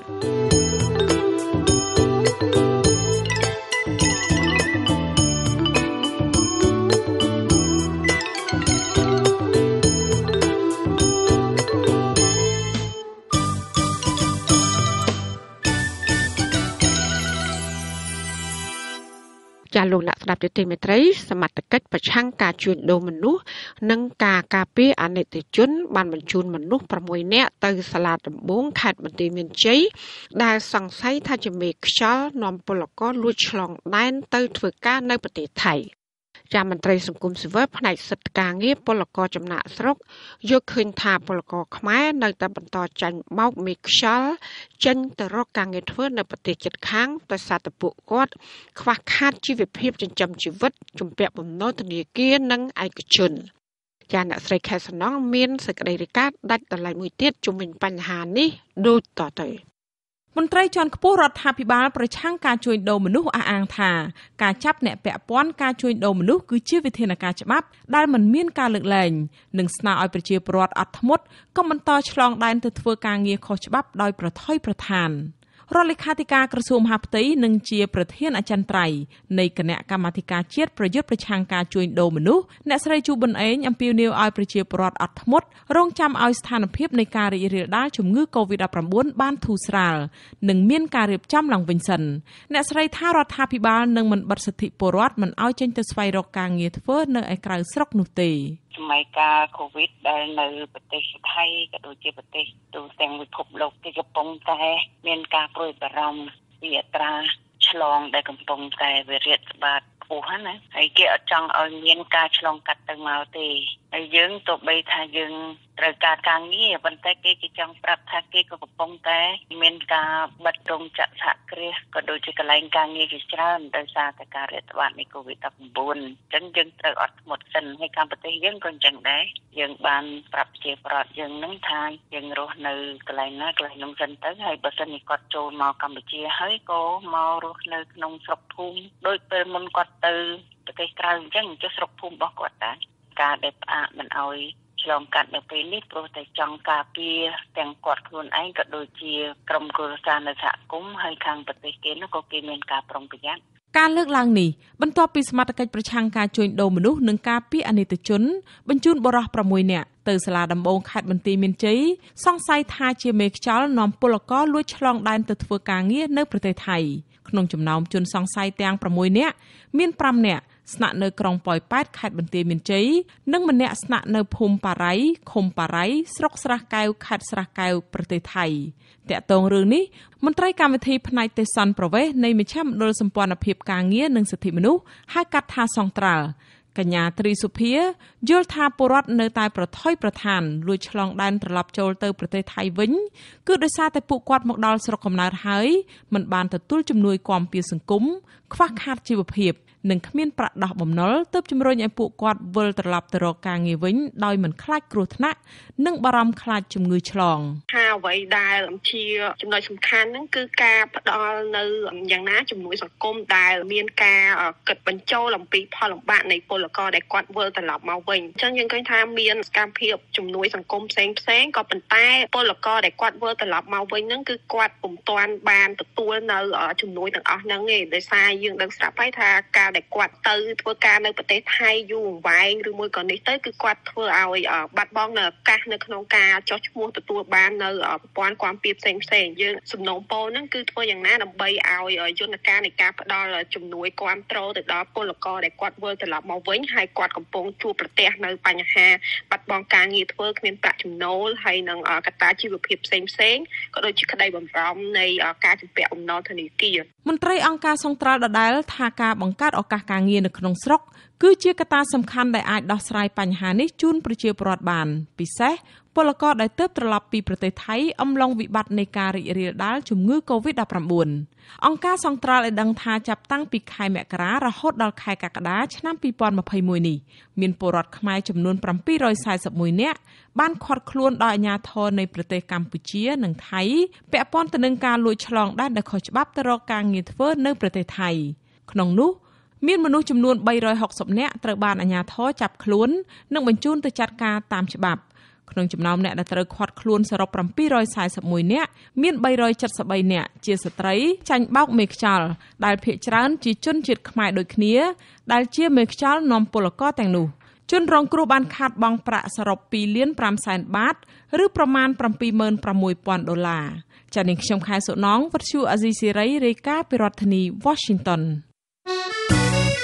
ចាលោកអ្នកស្ដាប់ទស្សនិកមេត្រីសមត្ថកិច្ចប្រឆាំងការជួញដូរមនុស្សនិងការការពារអនិច្ចជនបានបញ្ជូនមនុស្សប្រាំមួយនាក់ទៅសាលាដំបងខេត្តបន្ទាយមានជ័យដែលសង្ស័យថាជាមេខ្យល់នាំពលករលួចឆ្លងដែនទៅធ្វើការនៅប្រទេសថៃចាមន្ត្រីសង្គមស៊ីវិលផ្នែកសិទ្ធិការងារពលករចំណាក់ស្រុកយកឃើញថាពលករខ្មែរនៅតែបន្តចាញ់បោកមេខ្យល់ចេញទៅរកការងារធ្វើនៅប្រទេសជិតខាងដោយសារតែពួកគាត់ខ្វះខាតជីវភាពចិញ្ចឹមជីវិតជំពាក់បំណុលធនាគារនិងឯកជនចាអ្នកស្រីខែសំណងមានសេចក្តីរាយការណ៍ដាច់ដライមួយទៀតជុំវិញបញ្ហានេះដូចតទៅមន្ត្រីជាន់ខ្ពស់រដ្ឋាភិបាលប្រឆាំងការជួញដូរមនុស្សអះអាងថាការចាប់អ្នកពាក់ព័ន្ធការជួញដូរមនុស្សគឺជាវិធានការច្បាប់ដែលមិនមានការលើកលែងនិងស្នើឲ្យប្រជាពលរដ្ឋអត់ធ្មត់កុំបន្តឆ្លងដែនទៅធ្វើការងារខុសច្បាប់ដោយប្រថុយប្រថានរដ្ឋលេខាធិការក្រសួងមហាផ្ទៃនិងជាប្រធានអចិន្ត្រៃយ៍នៃគណៈកម្មាធិការជាតិប្រយុទ្ធប្រឆាំងការជួញដូរមនុស្សអ្នកស្រីជូប៊ុនអេងអំពាវនាវឲ្យប្រជាពលរដ្ឋអត់ធ្មត់រងចាំឲ្យស្ថានភាពនៃការរីករាលដាលជំងឺ កូវីដ ដប់ប្រាំបួន បានធូរស្រាលនិងមានការរៀបចំឡើងវិញសិនអ្នកស្រីថារដ្ឋាភិបាលនឹងមិនបិទសិទ្ធិពលរដ្ឋមិនឲ្យចេញទៅស្វែងរកការងារធ្វើនៅឯក្រៅស្រុកនោះទេសម័យកាលកូវីដដែលនៅប្រទេសថៃក៏ដូចជាប្រទេសទូទាំងពិភពលោកទីកំពុងតែមានការព្រួយបារម្ភពីអត្រាឆ្លងដែលកំពុងតែវិរិយស្បាតខ្ពស់ណាហើយគេអត់ចង់ឲ្យមានការឆ្លងកាត់ទៅមកទេហើយយើងទោះបីថាយើងត្រូវការការងារប៉ុន្តែគេគេចង់ប្រាប់ថាគេក៏កំពុងតែមានការបិទរោងចក្រសហគ្រាសក៏ដូចជាកន្លែងការងារជាច្រើនដោយសារតែការរាតត្បាតនៃ កូវីដ ដប់ប្រាំបួន អញ្ចឹងយើងត្រូវអត់ធ្មត់សិនហើយកម្មប្រទេសយើងក៏អញ្ចឹងដែរយើងបានប្រាប់ជាប្រដ្ឋយើងនឹងថាយើងរស់នៅកន្លែងណាកន្លែងនោះសិនទៅហើយបើសិនជាគាត់ចូលមកកម្ពុជាហើយក៏មករស់នៅក្នុងស្រុកភូមិដោយពេលមុនគាត់ទៅប្រទេសក្រៅអញ្ចឹងចុះស្រុកភូមិរបស់គាត់ដែរការដែលផ្អាកមិនអោយឆ្លងកាត់នៅពេលនេះព្រោះតែចង់ការពារទាំងគាត់ខ្លួនឯងក៏ដូចជាក្រុមគ្រួសារនៅសហគមន៍ហើយខាងប្រទេសគេនោះក៏គេមានការប្រុងប្រយ័ត្នការលើកឡើងនេះបន្ទាប់ពីសមត្ថកិច្ចប្រឆាំងការជួញដូរមនុស្សនិងការពារអនិច្ចជនបញ្ជូនបុរសប្រាំមួយនាក់ទៅសាលាដំបងខេត្តបន្ទាយមានជ័យសង្ស័យថាជាមេខ្យល់នាំពលករលួចឆ្លងដែនទៅធ្វើការងារនៅប្រទេសថៃក្នុងចំណោមជនសង្ស័យទាំងប្រាំមួយនាក់មានប្រាំនាក់ស្នាក់នៅក្រុងប៉ោយប៉ែតខេត្តបន្ទាយមានជ័យនិងម្នាក់ស្នាក់នៅភូមិប៉ារ៉ៃឃុំប៉ារ៉ៃស្រុកស្រះកែវខេត្តស្រះកែវប្រទេសថៃតាក់ទងរឿងនេះមន្ត្រីកម្មវិធីផ្នែកទេសន្តប្រវេសនៃមជ្ឈមណ្ឌលសម្ព័ន្ធភាពការងារនិងសិទ្ធិមនុស្សហៅកាត់ថាសង្ត្រាល់កញ្ញាត្រីសុភាយល់ថាពលរដ្ឋនៅតែប្រថុយប្រថានលួចឆ្លងដែនត្រឡប់ចូលទៅប្រទេសថៃវិញគឺដោយសារតែពួកគាត់មកដល់ស្រុកកំណើតហើយមិនបានទទួលជំនួយគាំពារសង្គមខ្វះខាតជីវភាពនិងគ្មានប្រាក់ដោះបំណុលទើបជំរុញឲ្យពួកគាត់វិលត្រឡប់ទៅរកការងារវិញដោយមិនខ្លាចគ្រោះថ្នាក់និងបារម្ភខ្លាចជំងឺឆ្លងថាអ្វីដែលជាចំណុចសំខាន់ហ្នឹងគឺការផ្ដល់នៅយ៉ាងណាជំនួយសង្គមដែលមានការគិតបញ្ចូលអំពីផលលំបាកនៃពលករដែលគាត់វិលត្រឡប់មកវិញអញ្ចឹងយើងឃើញថាមានសកម្មភាពជំនួយសង្គមផ្សេងផ្សេងក៏ប៉ុន្តែពលករដែលគាត់វិលត្រឡប់មកវិញហ្នឹងគឺគាត់ពុំទាន់បានទទួលនៅជំនួយទាំងអស់ហ្នឹងទេដោយសារយើងដឹងស្រាប់ហើយថាការដែលគាត់ទៅធ្វើការនៅប្រទេសថៃយូរអង្វែងឬមួយក៏នេះទៅគឺគាត់ធ្វើឲ្យបាត់បង់នៅឱកាសនៅក្នុងការចោះឈ្មោះទទួលបាននៅប្រព័ន្ធគាំពារផ្សេងផ្សេងយើងសំណូមពរហ្នឹងគឺធ្វើយ៉ាងណាដើម្បីឲ្យយន្តការនៃការផ្ដល់ជំនួយគាំទ្រទៅដល់ពលករដែលគាត់វិលត្រឡប់មកវិញហើយគាត់កំពុងជួបប្រទះនៅបញ្ហាបាត់បង់ការងារធ្វើគ្មានប្រាក់ចំណូលហើយនឹងកត្តាជីវភាពផ្សេងផ្សេងក៏ដូចជាក្តីបារម្ភនៃការជំពាក់បំណុលធនាគារមន្ត្រីអង្គការសង្ត្រាល់ដដែលថាការបង្កើតឱកាសការងារនៅក្នុងស្រុកគឺជាកត្តាសំខាន់ដែលអាចដោះស្រាយបញ្ហានេះជូនប្រជាពលរដ្ឋបានពិសេសពលករដែលទើបត្រឡប់ពីប្រទេសថៃអំឡុងវិបត្តិនៃការរីករាលដាលជំងឺ កូវីដ ដប់ប្រាំបួន អង្គការសង្ត្រាល់ឲ្យដឹងថាចាប់តាំងពីខែមករារហូតដល់ខែកក្កដាឆ្នាំពីរពាន់ម្ភៃមួយនេះមានពលរដ្ឋខ្មែរចំនួនប្រាំពីររយសែសិបមួយនាក់បានឃាត់ខ្លួនដោយអាជ្ញាធរនៃប្រទេសកម្ពុជានិងថៃពាក់ព័ន្ធទៅនឹងការលួចឆ្លងដែនដោយខុសច្បាប់ទៅរកការងារធ្វើនៅប្រទេសថៃក្នុងនោះមានមនុស្សចំនួនបីរយហុកសិបនាក់ត្រូវបានអាជ្ញាធរចាប់ខ្លួននិងបញ្ជូនទៅចាត់ការតាមច្បាប់ក្នុងចំណោមអ្នកដែលត្រូវឃាត់ខ្លួនសរុបប្រាំពីររយសែសិបមួយនាក់មានបីរយចិតសិបបីនាក់ជាស្ត្រីចាញ់បោកមេខ្យល់ដែលភាគច្រើនជាជនជាតិខ្មែរដូចគ្នាដែលជាមេខ្យល់នាំពលករទាំងនោះជនរងគ្រោះបានខាតបង់ប្រាក់សរុបពីរលានប្រាំសែនបាតឬប្រមាណប្រាំពីរម៉ឺនប្រាំមួយពាន់ដុល្លារចា៎នាងខ្ញុំខែសុណងវិទ្យុអាស៊ីសេរីរាយការណ៍ពីរដ្ឋធានី Washington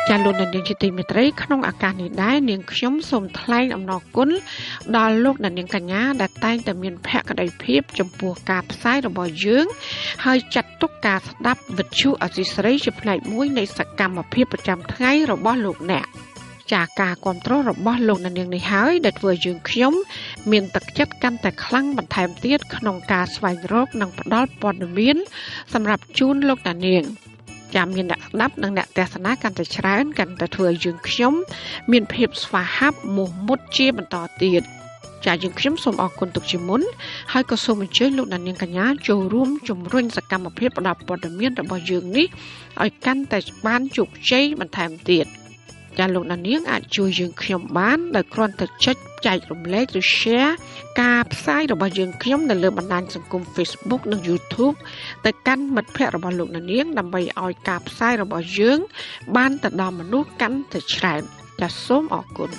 ចាលោកនាងជាទីមេត្រីក្នុងឱកាសនេះដែរនាងខ្ញុំសូមថ្លែងអំណរគុណដល់លោកនាងកញ្ញាដែលតែងតែមានភក្ដីភាពចំពោះការផ្សាយរបស់យើងហើយចាត់ទុកការស្ដាប់វិទ្យុអសីស្រីជាផ្នែកមួយនៃសកម្មភាពប្រចាំថ្ងៃរបស់លោកអ្នកចាការគ្រប់គ្រងរបស់លោកនាងនេះហើយដែលធ្វើយើងខ្ញុំមានទឹកចិត្តកាន់តែខ្លាំងបន្ថែមទៀតក្នុងការស្វែងរកនិងផ្តល់ព័ត៌មានសម្រាប់ជូនលោកនាងចាំមានអ្នកស្ដាប់និងអ្នកទស្សនាកាន់តែច្រើនកាន់តែធ្វើឲ្យយើងខ្ញុំមានភាពស្វាហាប់មោះមុតជាបន្តទៀតចាយើងខ្ញុំសូមអរគុណទុកជាមុនហើយក៏សូមអញ្ជើញលោកអ្នកនាងកញ្ញាចូលរួមជំរុញសកម្មភាពផ្តល់ព័ត៌មានរបស់យើងនេះឲ្យកាន់តែបានជោគជ័យបន្ថែមទៀតចាលោកអ្នកនាងអាចជួយយើងខ្ញុំបានដោយគ្រាន់តែចុចចែករំលែកឬ share ការផ្សាយរបស់យើងខ្ញុំនៅលើបណ្ដាញសង្គម Facebook និង YouTube ទៅកាន់មិត្តភ័ក្តិរបស់លោកអ្នកនាងដើម្បីឲ្យការផ្សាយរបស់យើងបានទៅដល់មនុស្សកាន់តែច្រើនចាសូមអរគុណ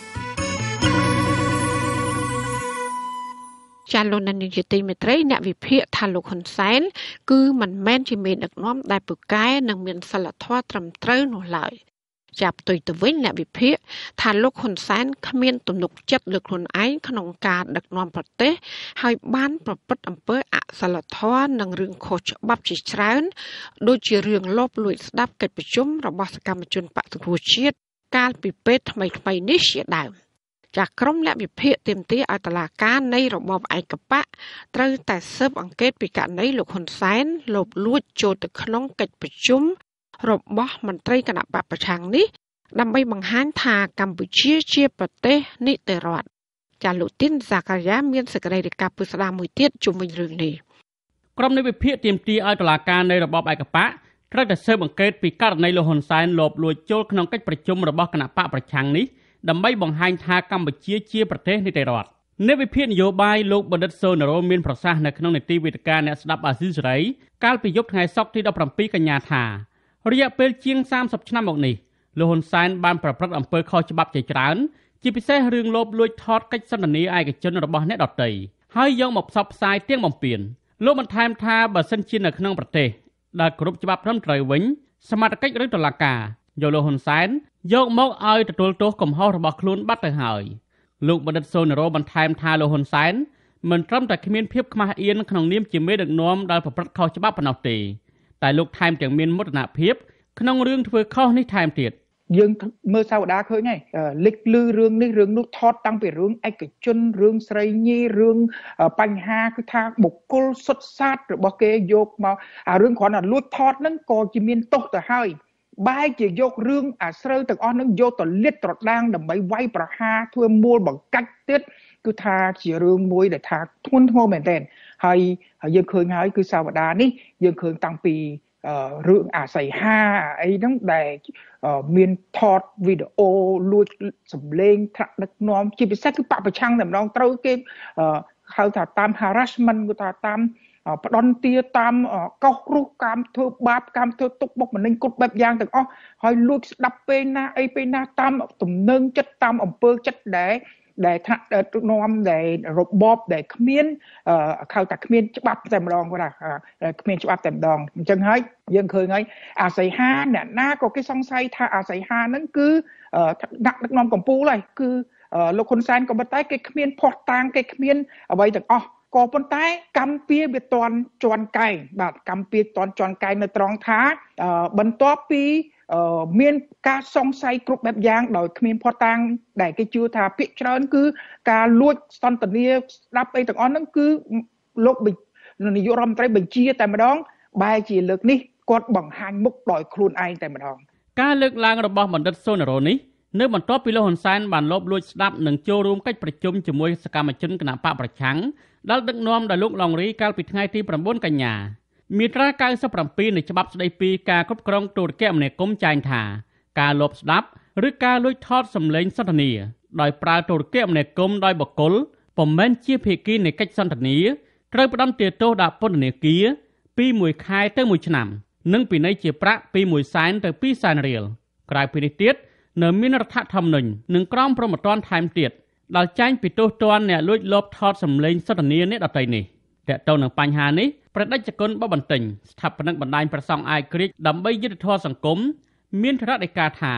ចាលោកនាងជាទីមេត្រីអ្នកវិភាគថាលោកហ៊ុនសែនគឺមិនមែនជាមេដឹកនាំដែលពូកែនិងមានសិលធម៌ត្រឹមត្រូវនោះឡើយចាប់ផ្ទុយទៅវិញអ្នកវិភាគថាលោកហ៊ុនសែនគ្មានទំនុកចិត្តលើខ្លួនឯងក្នុងការដឹកនាំប្រទេសហើយបានប្រព្រឹត្តអំពើអសិលធម៌និងរឿងខុសច្បាប់ជាច្រើនដូចជារឿងលបលួចស្ដាប់កិច្ចប្រជុំរបស់សកម្មជនបក្សសង្គ្រោះជាតិកាលពីពេលថ្មីៗនេះជាដើមចាក់ក្រុមអ្នកវិភាគទាមទារឲ្យតុលាការនៃរបបឯកបកត្រូវតែស៊ើបអង្កេតពីករណីលោកហ៊ុនសែនលបលួចចូលទៅក្នុងកិច្ចប្រជុំរបស់មន្ត្រីគណៈបកប្រឆាំងនេះដើម្បីបង្ហាញថាកម្ពុជាជាប្រទេសនីតិរដ្ឋចាលោកទីនសាកាយាមានសេចក្តីរាយការណ៍ពិស្ដារមួយទៀតជុំវិញរឿងនេះក្រុមនៃវិភាគទាមទារឲ្យតុលាការនៃរបបឯកបកត្រូវតែស៊ើបអង្កេតពីករណីលោកហ៊ុនសែនលបលួចចូលក្នុងកិច្ចប្រជុំរបស់គណៈបកប្រឆាំងនេះដើម្បីបង្ហាញថាកម្ពុជាជាប្រទេសនីតិរដ្ឋនៃវិភាគនយោបាយលោកបណ្ឌិតសូណារ៉ូមានប្រសាសន៍នៅក្នុងនីតិវិទ្យាអ្នកស្ដាប់អាស៊ីសេរីកាលពីយប់ថ្ងៃសុក្រទីដប់ប្រាំពីរកញ្ញាថារយៈពេលជាងសាមសិបឆ្នាំមកនេះលោកហ៊ុនសែនបានប្រព្រឹត្តអំពើខុសច្បាប់ជាច្រើនជាពិសេសរឿងលបលួចថតកិច្ចសន្ទនាឯកជនរបស់អ្នកដទៃហើយយកមកផ្សព្វផ្សាយទាំងបំពេញលោកបន្ថែមថាបើសិនជានៅក្នុងប្រទេសដែលគ្រប់ច្បាប់ត្រឹមត្រូវវិញសមត្ថកិច្ចឬតុលាការយកលោកហ៊ុនសែនយកមកឲ្យទទួលទោសកំហុសរបស់ខ្លួនបាត់ទៅហើយលោកបណ្ឌិតសូណារ៉ូបន្ថែមថាលោកហ៊ុនសែនមិនត្រឹមតែគ្មានភាពខ្មាស់អៀនក្នុងនាមជាមេដឹកនាំដែលប្រព្រឹត្តខុសច្បាប់ប៉ុណ្ណោះទេតែលោកថែមទាំងមានមោទនភាពក្នុងរឿងធ្វើខុសនេះថែមទៀតយើងមើលសាវតាឃើញហើយលេចលឺរឿងនេះរឿងនោះថតតាំងពីរឿងឯកជនរឿងស្រីញីរឿងបញ្ហាគឺថាបុគ្គលសុទ្ធសាធរបស់គេយកមកអារឿងគ្រាន់តែលួចថតហ្នឹងក៏ជាមានទោសទៅហើយបែរជាយករឿងអាស្រូវទាំងអស់ហ្នឹងយកទៅលាតត្រដាងដើម្បីវាយប្រហារធ្វើមូលបង្កាច់ទៀតគឺថាជារឿងមួយដែលថាធ្ងន់ធ្ងរមែនទែនហើយយើងឃើញហើយគឺសាវតានេះយើងឃើញតាំងពីរឿងអាស័យហាអីហ្នឹងដែលមានថតវីដេអូលួចសម្លេងថ្នាក់ដឹកនាំជាពិសេសគឺបពប្រឆាំងតែម្ដងត្រូវគេហៅថាតាម harassment គឺថាតាមផ្ដន់ទាតាមកោសរុះកាមធ្វើបាបកាមធ្វើទុកបុកម្នេញគ្រប់បែបយ៉ាងទាំងអស់ហើយលួចស្ដាប់ពេលណាអីពេលណាតាមទំនឹងចិត្តតាមអំពើចិត្តដែរដែលថ្នាក់ដឹកនាំដែលរបបដែលគ្មានហៅថាគ្មានច្បាប់តែម្ដងគាត់ថាគ្មានច្បាប់តែម្ដងអញ្ចឹងហើយយើងឃើញហើយអាស័យហាអ្នកណាក៏គេសង្ស័យថាអាស័យហាហ្នឹងគឺដាក់ដឹកនាំកម្ពុជាហើយគឺលោកហ៊ុនសែនក៏ប៉ុន្តែគេគ្មានភ័ស្តុតាងគេគ្មានអ្វីទាំងអស់ក៏ប៉ុន្តែកម្ពុជាវាតន់ជន់កែងបាទកម្ពុជាតន់ជន់កែងនៅត្រង់ថាបន្ទាប់ពីមានការសង្ស័យគ្រប់បែបយ៉ាងដោយគ្មានភ័ស្តុតាងដែលគេជឿថាភាគច្រើនគឺការលួចសន្ទនាស្ដាប់អីទាំងអស់ហ្នឹងគឺលោកនាយករដ្ឋមន្ត្រីបញ្ជាតែម្ដងបែរជាលើកនេះគាត់បង្ហាញមុខដោយខ្លួនឯងតែម្ដងការលើកឡើងរបស់បណ្ឌិតសូណារ៉ូនេះនៅបន្ទាប់ពីលោកហ៊ុនសែនបានលបលួចស្ដាប់និងចូលរួមកិច្ចប្រជុំជាមួយសកម្មជនគណបកប្រឆាំងដែលដឹកនាំដោយលោកឡុងរីកាលពីថ្ងៃទីប្រាំបួនកញ្ញាមាត្រាកៅសិបប្រាំពីរនៃច្បាប់ស្តីពីការគ្រប់គ្រងទូរគមនាគមន៍ចែងថាការលបស្ដាប់ឬការលួចថតសម្លេងសន្ទនាដោយប្រើទូរគមនាគមន៍ដោយបុគ្គលពុំមែនជាភាគីនៃកិច្ចសន្ទនាត្រូវផ្តន្ទាទោសដាក់ពន្ធនាគារពីមួយខែទៅមួយឆ្នាំនិងពិន័យជាប្រាក់ពីមួយសែនទៅពីរសែនរៀលក្រៅពីនេះទៀតនៅមានរដ្ឋធម្មនុញ្ញនិងក្រមព្រហ្មទណ្ឌថែមទៀតដែលចែងពីទោសទណ្ឌអ្នកលួចលបថតសម្លេងសន្ទនាអ្នកដទៃនេះតើតើនឹងបញ្ហានេះប្រដេជគុណបបន្ទិញស្ថាបនិកបណ្ដាញប្រសង់អាយក្រិចដើម្បីយុត្តិធម៌សង្គមមានថ្នាក់ដីកាថា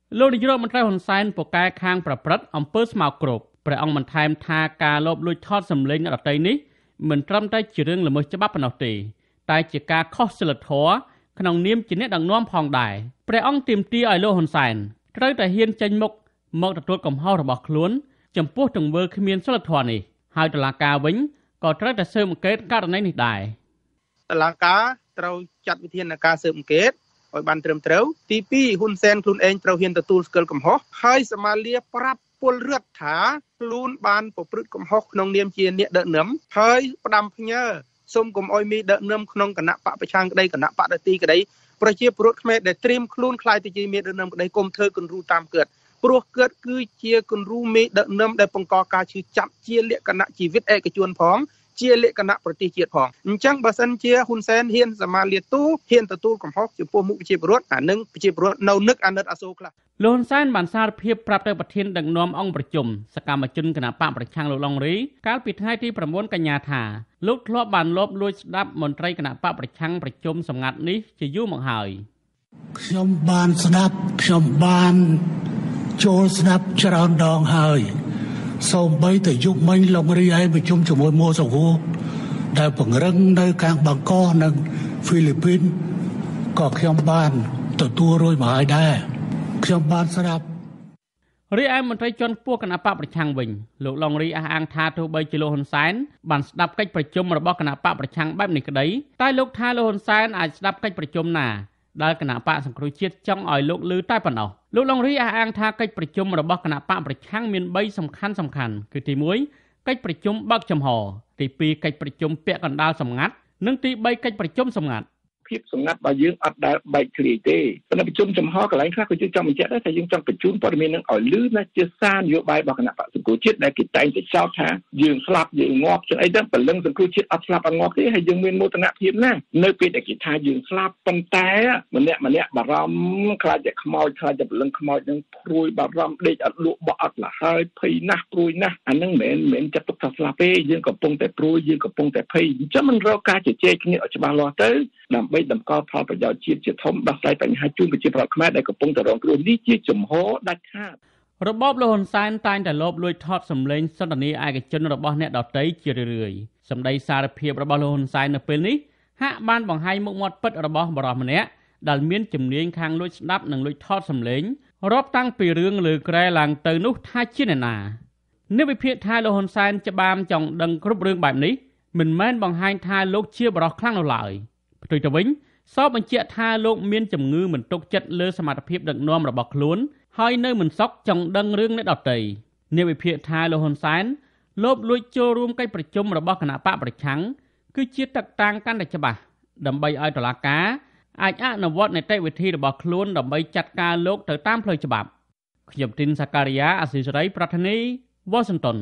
លោកនាយករដ្ឋមន្ត្រីហ៊ុនសែនពូកែខាងប្រព្រឹត្តអំពើស្មោកគ្រោកព្រះអង្គបានថែមថាការលបលួចថតសម្លេងអ្នកដទៃនេះមិនត្រឹមតែជារឿងល្មើសច្បាប់ប៉ុណ្ណោះទេតែជាការខុសសីលធម៌ក្នុងនាមជាអ្នកដឹកនាំផងដែរព្រះអង្គទាមទារឲ្យលោកហ៊ុនសែនត្រូវតែហ៊ានចេញមុខមកទទួលកំហុសរបស់ខ្លួនចំពោះទង្វើគ្មានសីលធម៌នេះហើយតុលាការវិញក៏ត្រូវតែស៊ើបអង្កេតករណីនេះដែរតុលាការត្រូវចាត់វិធានការស៊ើបអង្កេតឲ្យបានត្រឹមត្រូវទីពីរហ៊ុនសែនខ្លួនឯងត្រូវហ៊ានទទួលស្គាល់កំហុសហើយសមាលាប្រាប់ពលរដ្ឋថាខ្លួនបានប្រព្រឹត្តកំហុសក្នុងនាមជាអ្នកដឹកនាំហើយផ្ដាំផ្ញើសូមកុំឲ្យមានដឹកនាំក្នុងគណៈបកប្រឆាំងក្តីគណៈបកដទៃក្តីប្រជាពលរដ្ឋខ្មែរដែលត្រៀមខ្លួនខ្លាយទៅជាមេដឹកនាំក្តីគុំធ្វើគំរូតាមកើតព្រោះកើតគឺជាគំរូមេដឹកនាំដែលបង្កការឈឺចាប់ជាលក្ខណៈជីវិតឯកជនផងជាលក្ខណៈប្រទេសជាតិផងអញ្ចឹងបើសិនជាហ៊ុនសែនហ៊ានសមាលាទូហ៊ានទទួលកំហុសចំពោះមុខប្រជាពលរដ្ឋអានឹងប្រជាពលរដ្ឋនៅនឹកអាណិតអាសូរខ្លះលោកហ៊ុនសែនបានសារភាពប្រាប់ទៅប្រធានដឹកនាំអង្គប្រជុំសកម្មជនគណបកប្រឆាំងលោកឡុងរីកាលពីថ្ងៃទីប្រាំបួនកញ្ញាថាលោកធ្លាប់បានលបលួចស្ដាប់មន្ត្រីគណបកប្រឆាំងប្រជុំសម្ងាត់នេះជាយូរមកហើយខ្ញុំបានស្ដាប់ខ្ញុំបានចូលស្ដាប់ច្រើនដងហើយសូម្បីតែយុគមិញឡុងរីឯងប្រជុំជាមួយម៉ូសូវូដែលពង្រឹងនៅខាងបាងកកនិងហ្វីលីពីនក៏ខ្ញុំបានទទួលរួចមកហើយដែរខ្ញុំបានស្ដាប់រីឯមន្ត្រីជាន់ខ្ពស់គណៈបកប្រឆាំងវិញលោកឡុងរីអះអាងថាទោះបីជាលោកហ៊ុនសែនបានស្ដាប់កិច្ចប្រជុំរបស់គណៈបកប្រឆាំងបែបនេះក្តីតែលោកថាលោកហ៊ុនសែនអាចស្ដាប់កិច្ចប្រជុំណាដែលគណៈបកសង្គ្រោះជាតិចង់ឲ្យលោកឮតែប៉ុណ្ណោះលោកឡុងរីអះអាងថាកិច្ចប្រជុំរបស់គណៈបកប្រឆាំងមានបីសំខាន់សំខាន់គឺទីមួយកិច្ចប្រជុំបើកចំហទីពីរកិច្ចប្រជុំពាក់កណ្ដាលសម្ងាត់និងទីបីកិច្ចប្រជុំសម្ងាត់ភាពសម្ងាត់របស់យើងអត់ដែលបែកធ្លាយទេប៉ុន្តែប្រជុំចំហកន្លែងខ្លះក៏យើងចង់បញ្ជាក់ដែរថាយើងចង់បញ្ជូនព័ត៌មាននឹងឲ្យលឺណាជាសារនយោបាយរបស់គណៈបកសង្គ្រោះជាតិដែលគេតែងតែចោទថាយើងស្លាប់យើងងាប់ចឹងអីទៅព្រលឹងសង្គ្រោះជាតិអត់ស្លាប់អត់ងាប់ទេហើយយើងមានមោទនភាពណាស់នៅពេលដែលគេថាយើងស្លាប់ប៉ុន្តែម្នាក់ម្នាក់បារម្ភខ្លាចតែខ្មោចខ្លាចតែព្រលឹងខ្មោចនឹងព្រួយបារម្ភដេកអត់លក់បក់អត់លហើយភ័យណាស់ព្រួយណាស់អានឹងមិនមែនចាត់ទុកថាស្លាប់ទេយើងកំពុងតែព្រួយយើងកំពុងតែភ័យអញ្ចឹងមិនរកការជជែកគ្នាឲ្យច្បាស់លាស់ទៅដើម្បីតម្កល់ផលប្រយោជន៍ជាតិជាធំដោះស្រាយបញ្ហាជូនប្រជាពលរដ្ឋខ្មែរដែលកំពុងតែរងគ្រោះនេះជាចំហដាច់ខាតរបបលោកហ៊ុនសែនតែងតែលបលួចថតសម្លេងសន្ទនាឯកជនរបស់អ្នកដទៃជារឿយៗសម្ដីសារភាពរបស់លោកហ៊ុនសែននៅពេលនេះហាក់បានបង្ហាញមុខមាត់ពិតរបស់បរិសម្នាក់ដែលមានជំនាញខាងលួចស្ដាប់និងលួចថតសម្លេងរាប់តាំងពីរឿងលើក្រែឡើងទៅនោះថាជាអ្នកណាអ្នកវិភាគថាលោកហ៊ុនសែនច្បាមចង់ដឹងគ្រប់រឿងបែបនេះមិនមែនបង្ហាញថាលោកជាបរិសុទ្ធខ្លាំងនោះឡើយផ្ទុយទៅវិញសពបញ្ជាក់ថាលោកមានជំងឺមិនទុកចិត្តលើសមត្ថភាពដឹកនាំរបស់ខ្លួនហើយនៅមិនសក់ចង់ដឹងរឿងអ្នកដទៃអ្នកវិភាគថាលោកហ៊ុនសែនលបលួចចូលរួមកិច្ចប្រជុំរបស់គណៈបកប្រឆាំងគឺជាតកតាំងកាន់តែច្បាស់ដើម្បីឲ្យតុលាការអាចអនុវត្តនីតិវិធីរបស់ខ្លួនដើម្បីចាត់ការលោកទៅតាមផ្លូវច្បាប់ខ្ញុំទីនសាការីយ៉ាអស៊ីសេរីប្រធានីវ៉ាស៊ីនតោន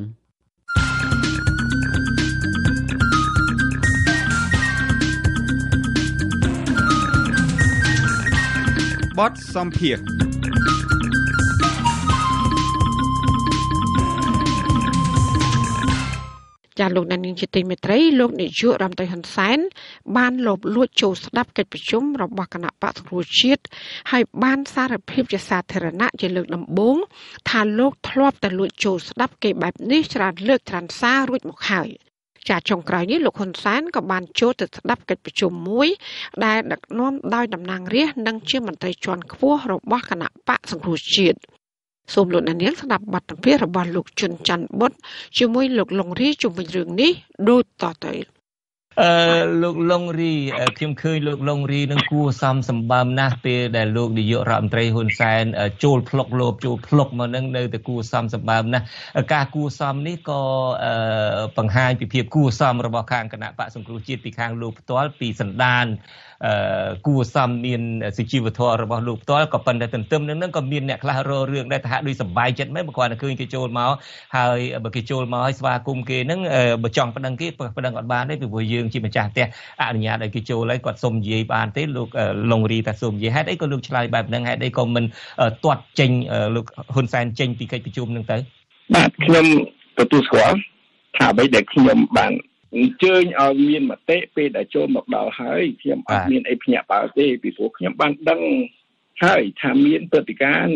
បទសម្ភារចាលោកនាងជាទីមេត្រីលោកនាយករដ្ឋមន្ត្រីហ៊ុនសែនបានលបលួចចូលស្ដាប់កិច្ចប្រជុំរបស់គណៈបក្សសង្គ្រោះជាតិហើយបានសារភាពជាសាធារណៈជាលើកដំបូងថាលោកធ្លាប់តែលួចចូលស្ដាប់គេបែបនេះច្រើនលើកច្រើនសាររួចមកហើយចាចុងក្រោយនេះលោកហ៊ុនសែនក៏បានចូលទៅស្ដាប់កិច្ចប្រជុំមួយដែលដឹកនាំដោយតំណាងរាស្ត្រនិងជាមន្ត្រីជាន់ខ្ពស់របស់គណៈបក្សសង្គ្រោះជាតិសូមលោកអ្នកនាងស្ដាប់បទសម្ភាសន៍របស់លោកជុនច័ន្ទបុត្រជាមួយលោកឡុងរីជុំវិញរឿងនេះដូចតទៅអឺលោកឡុងរីខ្ញុំឃើញលោកឡុងរីនឹងគួរសមសម្បើមណាស់ពេលដែលលោកនាយករដ្ឋមន្ត្រីហ៊ុនសែនចូលផ្លុកលោបចូលផ្លុកមកនឹងនៅតែគួរសមសម្បើមណាស់ការគួរសមនេះក៏បង្ហាញពីភាពគួរសមរបស់ខាងគណៈបក្សសង្គ្រោះជាតិពីខាងលោកផ្ទាល់ពីសន្តានអឺគួរសមមានសុជីវធម៌របស់លោកផ្ទាល់ក៏ប៉ុន្តែទន្ទឹមនឹងនឹងក៏មានអ្នកខ្លះរករឿងដែលថាហាក់ដូចសប្បាយចិត្តមែនបើគាត់ឃើញគេចូលមកហើយបើគេចូលមកហើយស្វាគមន៍គេហ្នឹងបើចង់ប្តឹងគេប្តឹងអត់បានទេពីព្រោះយើងជាម្ចាស់ផ្ទះអនុញ្ញាតឲ្យគេចូលហើយគាត់សុំនិយាយបានទេលោកឡុងរីតែសុំនិយាយហេតុអីក៏លោកឆ្លើយបែបហ្នឹងហេតុអីក៏មិនទាត់ចេញលោកហ៊ុនសែនចេញពីកិច្ចប្រជុំហ្នឹងទៅបាទខ្ញុំទទួលស្គាល់ថាអ្វីដែលខ្ញុំបានអញ្ជើញឲ្យមានមតិពេលដែលចូលមកដល់ហើយខ្ញុំអត់មានអីភ្ញាក់ផ្អើលទេពីព្រោះខ្ញុំបានដឹងហើយថាមានព្រឹត្តិការណ៍នឹង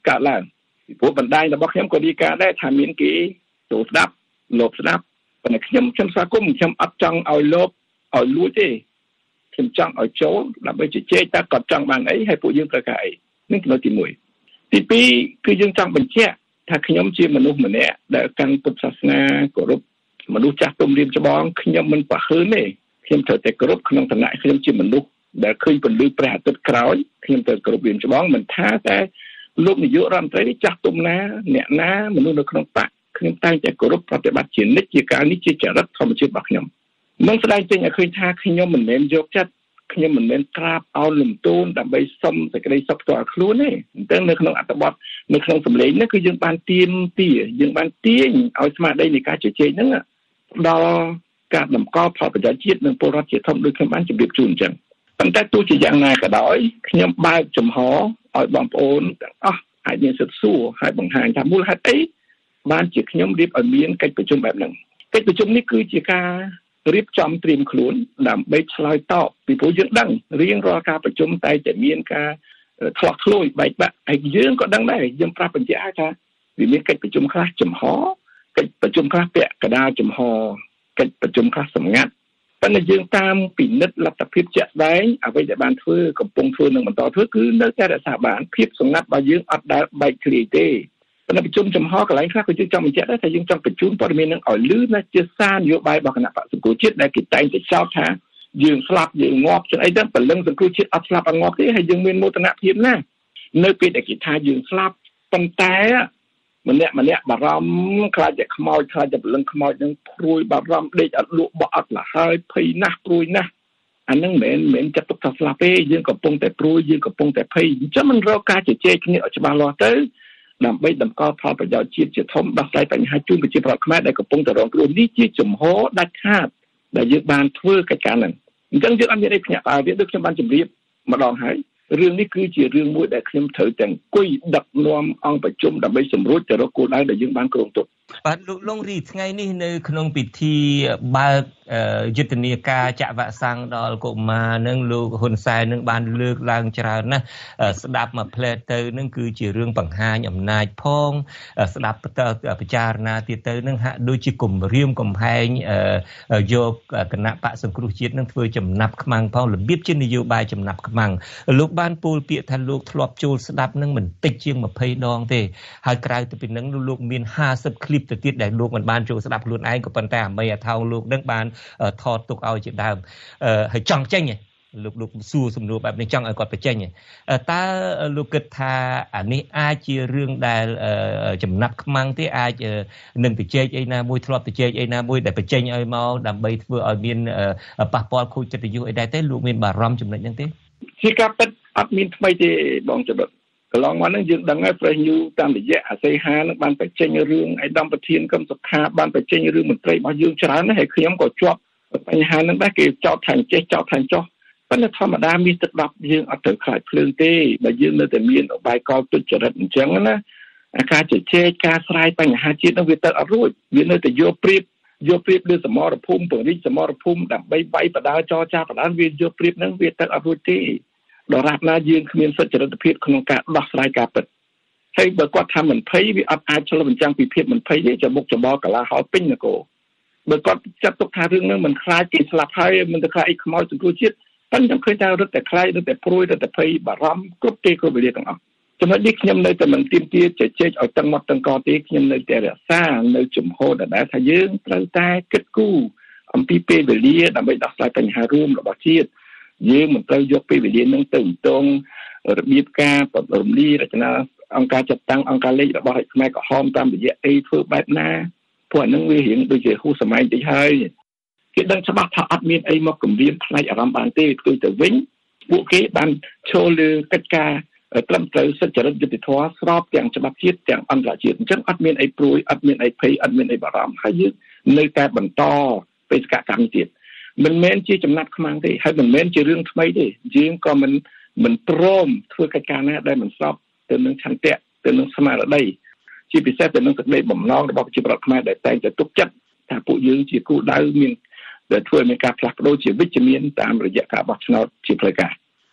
កើតឡើងពីព្រោះបណ្ដាញរបស់ខ្ញុំក៏រាយការណ៍ដែរថាមានគេចូលស្ដាប់លបស្ដាប់ប៉ុន្តែខ្ញុំខ្ញុំស្វាគមន៍ខ្ញុំអត់ចង់ឲ្យលបឲ្យលួចទេខ្ញុំចង់ឲ្យចូលដើម្បីជជែកតើគាត់ចង់បានអីហើយពួកយើងត្រូវការអីនេះចំណុចទីមួយទីពីរគឺយើងចង់បញ្ជាក់ថាខ្ញុំជាមនុស្សម្នាក់ដែលកាន់ពុទ្ធសាសនាគោរពមនុស្សចាស់ទុំរៀមច្បងខ្ញុំមិនប្រហើនទេខ្ញុំត្រូវតែគោរពក្នុងឋានៈខ្ញុំជាមនុស្សដែលឃើញពន្លឺព្រះអាទិត្យក្រោយខ្ញុំត្រូវគោរពរៀមច្បងមិនថាតែលោកនាយករដ្ឋមន្ត្រីចាស់ទុំណាអ្នកណាមនុស្សនៅក្នុងបកខ្ញុំតែងតែគោរពប្រតិបត្តិជានិច្ចជាការនេះជាចរិតធម្មជាតិរបស់ខ្ញុំមិនស្ដែងចេញឲ្យឃើញថាខ្ញុំមិនមែនយកចិត្តខ្ញុំមិនមែនក្រាបអោនលំទោនដើម្បីសុំសេចក្តីសុខផ្ទាល់ខ្លួនទេអញ្ចឹងនៅក្នុងអត្ថបទនៅក្នុងសម្លេងនេះគឺយើងបានទាមទារយើងបានទាញឲ្យស្មារតីនៃការជជែកហ្នឹងដល់ការតម្កល់ផលប្រយោជន៍ជាតិនិងពលរដ្ឋជាធំដូចខ្ញុំបានជម្រាបជូនអញ្ចឹងប៉ុន្តែទោះជាយ៉ាងណាក៏ដោយខ្ញុំបើកចំហឲ្យបងប្អូនទាំងអស់អាចមានសិទ្ធិសួរហើយបង្ហាញថាមូលហេតុអីបានជាខ្ញុំរៀបឲ្យមានកិច្ចប្រជុំបែបហ្នឹងកិច្ចប្រជុំនេះគឺជាការរៀបចំត្រៀមខ្លួនដើម្បីឆ្លើយតបពីព្រោះយើងដឹងរៀងរាល់ការប្រជុំតែតែមានការឆ្លោះឆ្លួយបែកបាក់ហើយយើងក៏ដឹងដែរយើងប្រាប់បញ្ជាក់ថាវាមានកិច្ចប្រជុំខ្លះចំហកិច្ចប្រជុំខ្លះពាក់កណ្ដាលចំហកិច្ចប្រជុំខ្លះសម្ងាត់ប៉ុន្តែយើងតាមពិនិត្យលទ្ធភាពជាក់ស្ដែងអ្វីដែលបានធ្វើកំពុងធ្វើនិងបន្តធ្វើគឺនៅតែរក្សាបានភាពសម្ងាត់របស់យើងអត់ដែលបែកធ្លាយទេប៉ុន្តែប្រជុំចំហកន្លែងខ្លះក៏យើងចង់បញ្ជាក់ដែរថាយើងចង់បញ្ជូនព័ត៌មាននឹងឲ្យលឺណាជាសារនយោបាយរបស់គណៈបក្សសង្គ្រោះជាតិដែលគេតែងតែចោទថាយើងស្លាប់យើងងាប់ចឹងអីទៅពលឹងសង្គ្រោះជាតិអត់ស្លាប់អត់ងាប់ទេហើយយើងមានមោទនភាពណាស់នៅពេលដែលគេថាយើងស្លាប់ប៉ុន្តែម្នាក់ម្នាក់បារម្ភខ្លាចតែខ្មោចខ្លាចតែពលឹងខ្មោចនឹងព្រួយបារម្ភដេកអត់លក់បោះអត់លហើយភ័យណាស់ព្រួយណាស់អានឹងមិនមែនចាត់ទុកថាស្លាប់ទេយើងកំពុងតែព្រួយយើងកំពុងតែភ័យអញ្ចឹងមិនរកការជជែកគ្នាឲ្យច្បាស់លាស់ទៅដើម្បីតម្កល់ផលប្រយោជន៍ជាតិជាធំដោះស្រាយបញ្ហាជូនប្រជាពលរដ្ឋខ្មែរដែលកំពុងតែរងគ្រោះនេះជាជំហរដាច់ខាតដែលយើងបានធ្វើកិច្ចការហ្នឹងអញ្ចឹងយើងអត់មានអីភ្ញាក់ផ្អើលទេដូចខ្ញុំបានជម្រាបម្ដងហើយរឿងនេះគឺជារឿងមួយដែលខ្ញុំត្រូវតែអង្គុយដឹកនាំអង្គប្រជុំដើម្បីសម្រួលទៅរកគោលដៅដែលយើងបានគ្រោងទុកបាទលោកលងរីថ្ងៃនេះនៅក្នុងពិធីបើកយុទ្ធនាការចាក់វ៉ាក់សាំងដល់កុមារនឹងលោកហ៊ុនសែននឹងបានលើកឡើងច្រើនណាស់ស្ដាប់មកផ្លែទៅនឹងគឺជារឿងបង្ហាញអំណាចផងស្ដាប់ពិចារណាទៀតទៅនឹងហាក់ដូចជាគំរាមកំហែងយកគណៈបក្សសង្គ្រោះជាតិនឹងធ្វើចំណាប់ខ្មាំងផងរបៀបជានយោបាយចំណាប់ខ្មាំងលោកបានពោលពាក្យថាលោកធ្លាប់ចូលស្ដាប់នឹងមិនតិចជាងម្ភៃដងទេហើយក្រៅទៅពីនឹងលោកមានห้าสิบคลิปទៅទៀតដែលលោកមិនបានចូលស្ដាប់ខ្លួនឯងក៏ប៉ុន្តែអាមីអាថោងលោកនឹងបានថតទុកឲ្យជាដើមហើយចង់ចេញលោកលោកសួរសំណួរបែបនេះចង់ឲ្យគាត់បញ្ចេញតើលោកគិតថាអានេះអាចជារឿងដែលចំណាប់ខ្មាំងទេអាចនឹងទៅជែកអីណាមួយធ្លាប់ទៅជែកអីណាមួយដែលបញ្ចេញឲ្យមកដើម្បីធ្វើឲ្យមានប៉ះពាល់ខូចចិត្តយុះអីដែរទេលោកមានបារម្ភចំណុចហ្នឹងទេជាការពិតអត់មានថ្មីទេបងចដុតកន្លងមកហ្នឹងយើងដឹងហើយ Fresh News តាមរយៈអាស័យហានឹងបានបញ្ចេញរឿងឯកឧត្តមប្រធានកឹមសុខាបានបញ្ចេញរឿងមន្ត្រីរបស់យើងច្រើនណាស់ហើយខ្ញុំក៏ជាប់បញ្ហាហ្នឹងដែរគេចោទថាចេះចោទថាចោះប៉ុន្តែធម្មតាមានទឹកដប់យើងអត់ត្រូវខ្លាចភ្លើងទេបើយើងនៅតែមានអបាយកលទុច្ចរិតអញ្ចឹងណាអាការជជែកការស្រាយបញ្ហាជាតិហ្នឹងវាទៅអត់រួចវានៅតែយកព្រៀបយកព្រៀបលើសមរភូមិពង្រីកសមរភូមិដើម្បីវាយបដាចរចាបដាវាយកព្រៀបហ្នឹងវាទៅអត់រួចទេដរាបណាយើងគ្មានសុចរិតភាពក្នុងការដោះស្រាយការពិតហើយបើគាត់ថាមិនភ័យវាអត់អាចឆ្លុះបញ្ចាំងពីភាពមិនភ័យទេចំមុខចំបល់កលាហោពេញនគរបើគាត់ចាត់ទុកថារឿងហ្នឹងមិនខ្លាចគេស្លាប់ហើយមិនទៅខ្លាចអីខ្មោចសង្គ្រោះជាតិប៉ុន្តែខ្ញុំឃើញថារត់តែខ្លាចរត់តែព្រួយរត់តែភ័យបារម្ភគ្រប់ពេលគ្រប់វេលាទាំងអស់ចំណុចនេះខ្ញុំនៅតែមិនទាមទារជជែកឲ្យតឹងមាត់តឹងកទេខ្ញុំនៅតែរក្សានៅជំហរដដែលថាយើងត្រូវតែគិតគូរអំពីពេលវេលាដើម្បីដោះស្រាយបញ្ហារួមរបស់ជាតិយើងមិនត្រូវយកពេលវេលានឹងទៅតងរបៀបការរំលាយរចនាអង្គការចាត់តាំងអង្គការលេខរបស់រដ្ឋខ្មែរក្រហមតាមរយៈអីធ្វើបែបណាព្រោះអានឹងវារៀងដូចជាហួសសម័យតិចហើយគេដឹងច្បាស់ថាអត់មានអីមកគំរាមផ្នែកអារម្មណ៍បានទេផ្ទុយទៅវិញពួកគេបានឈលលើកិច្ចការត្រឹមត្រូវសិទ្ធិចរិតយុត្តិធម៌ស្របទាំងច្បាប់ជាតិទាំងអន្តរជាតិអញ្ចឹងអត់មានអីព្រួយអត់មានអីភ័យអត់មានអីបារម្ភហើយយើងនៅតែបន្តបេសកកម្មទៀតមិនមែនជាចំណាត់ខ្មាំងទេហើយមិនមែនជារឿងថ្មីទេយើងក៏មិនមិនព្រមធ្វើកិច្ចការណាដែលមិនស្របទៅនឹងឆន្ទៈទៅនឹងស្មារតីជាពិសេសទៅនឹងសេចក្តីបំណងរបស់ប្រជាពលរដ្ឋខ្មែរដែលតែងតែទុកចិត្តថាពួកយើងជាគូដៅមានដែលធ្វើឲ្យមានការផ្លាស់ប្ដូរជាវិជ្ជមានតាមរយៈការបោះឆ្នោតជាផ្លូវការ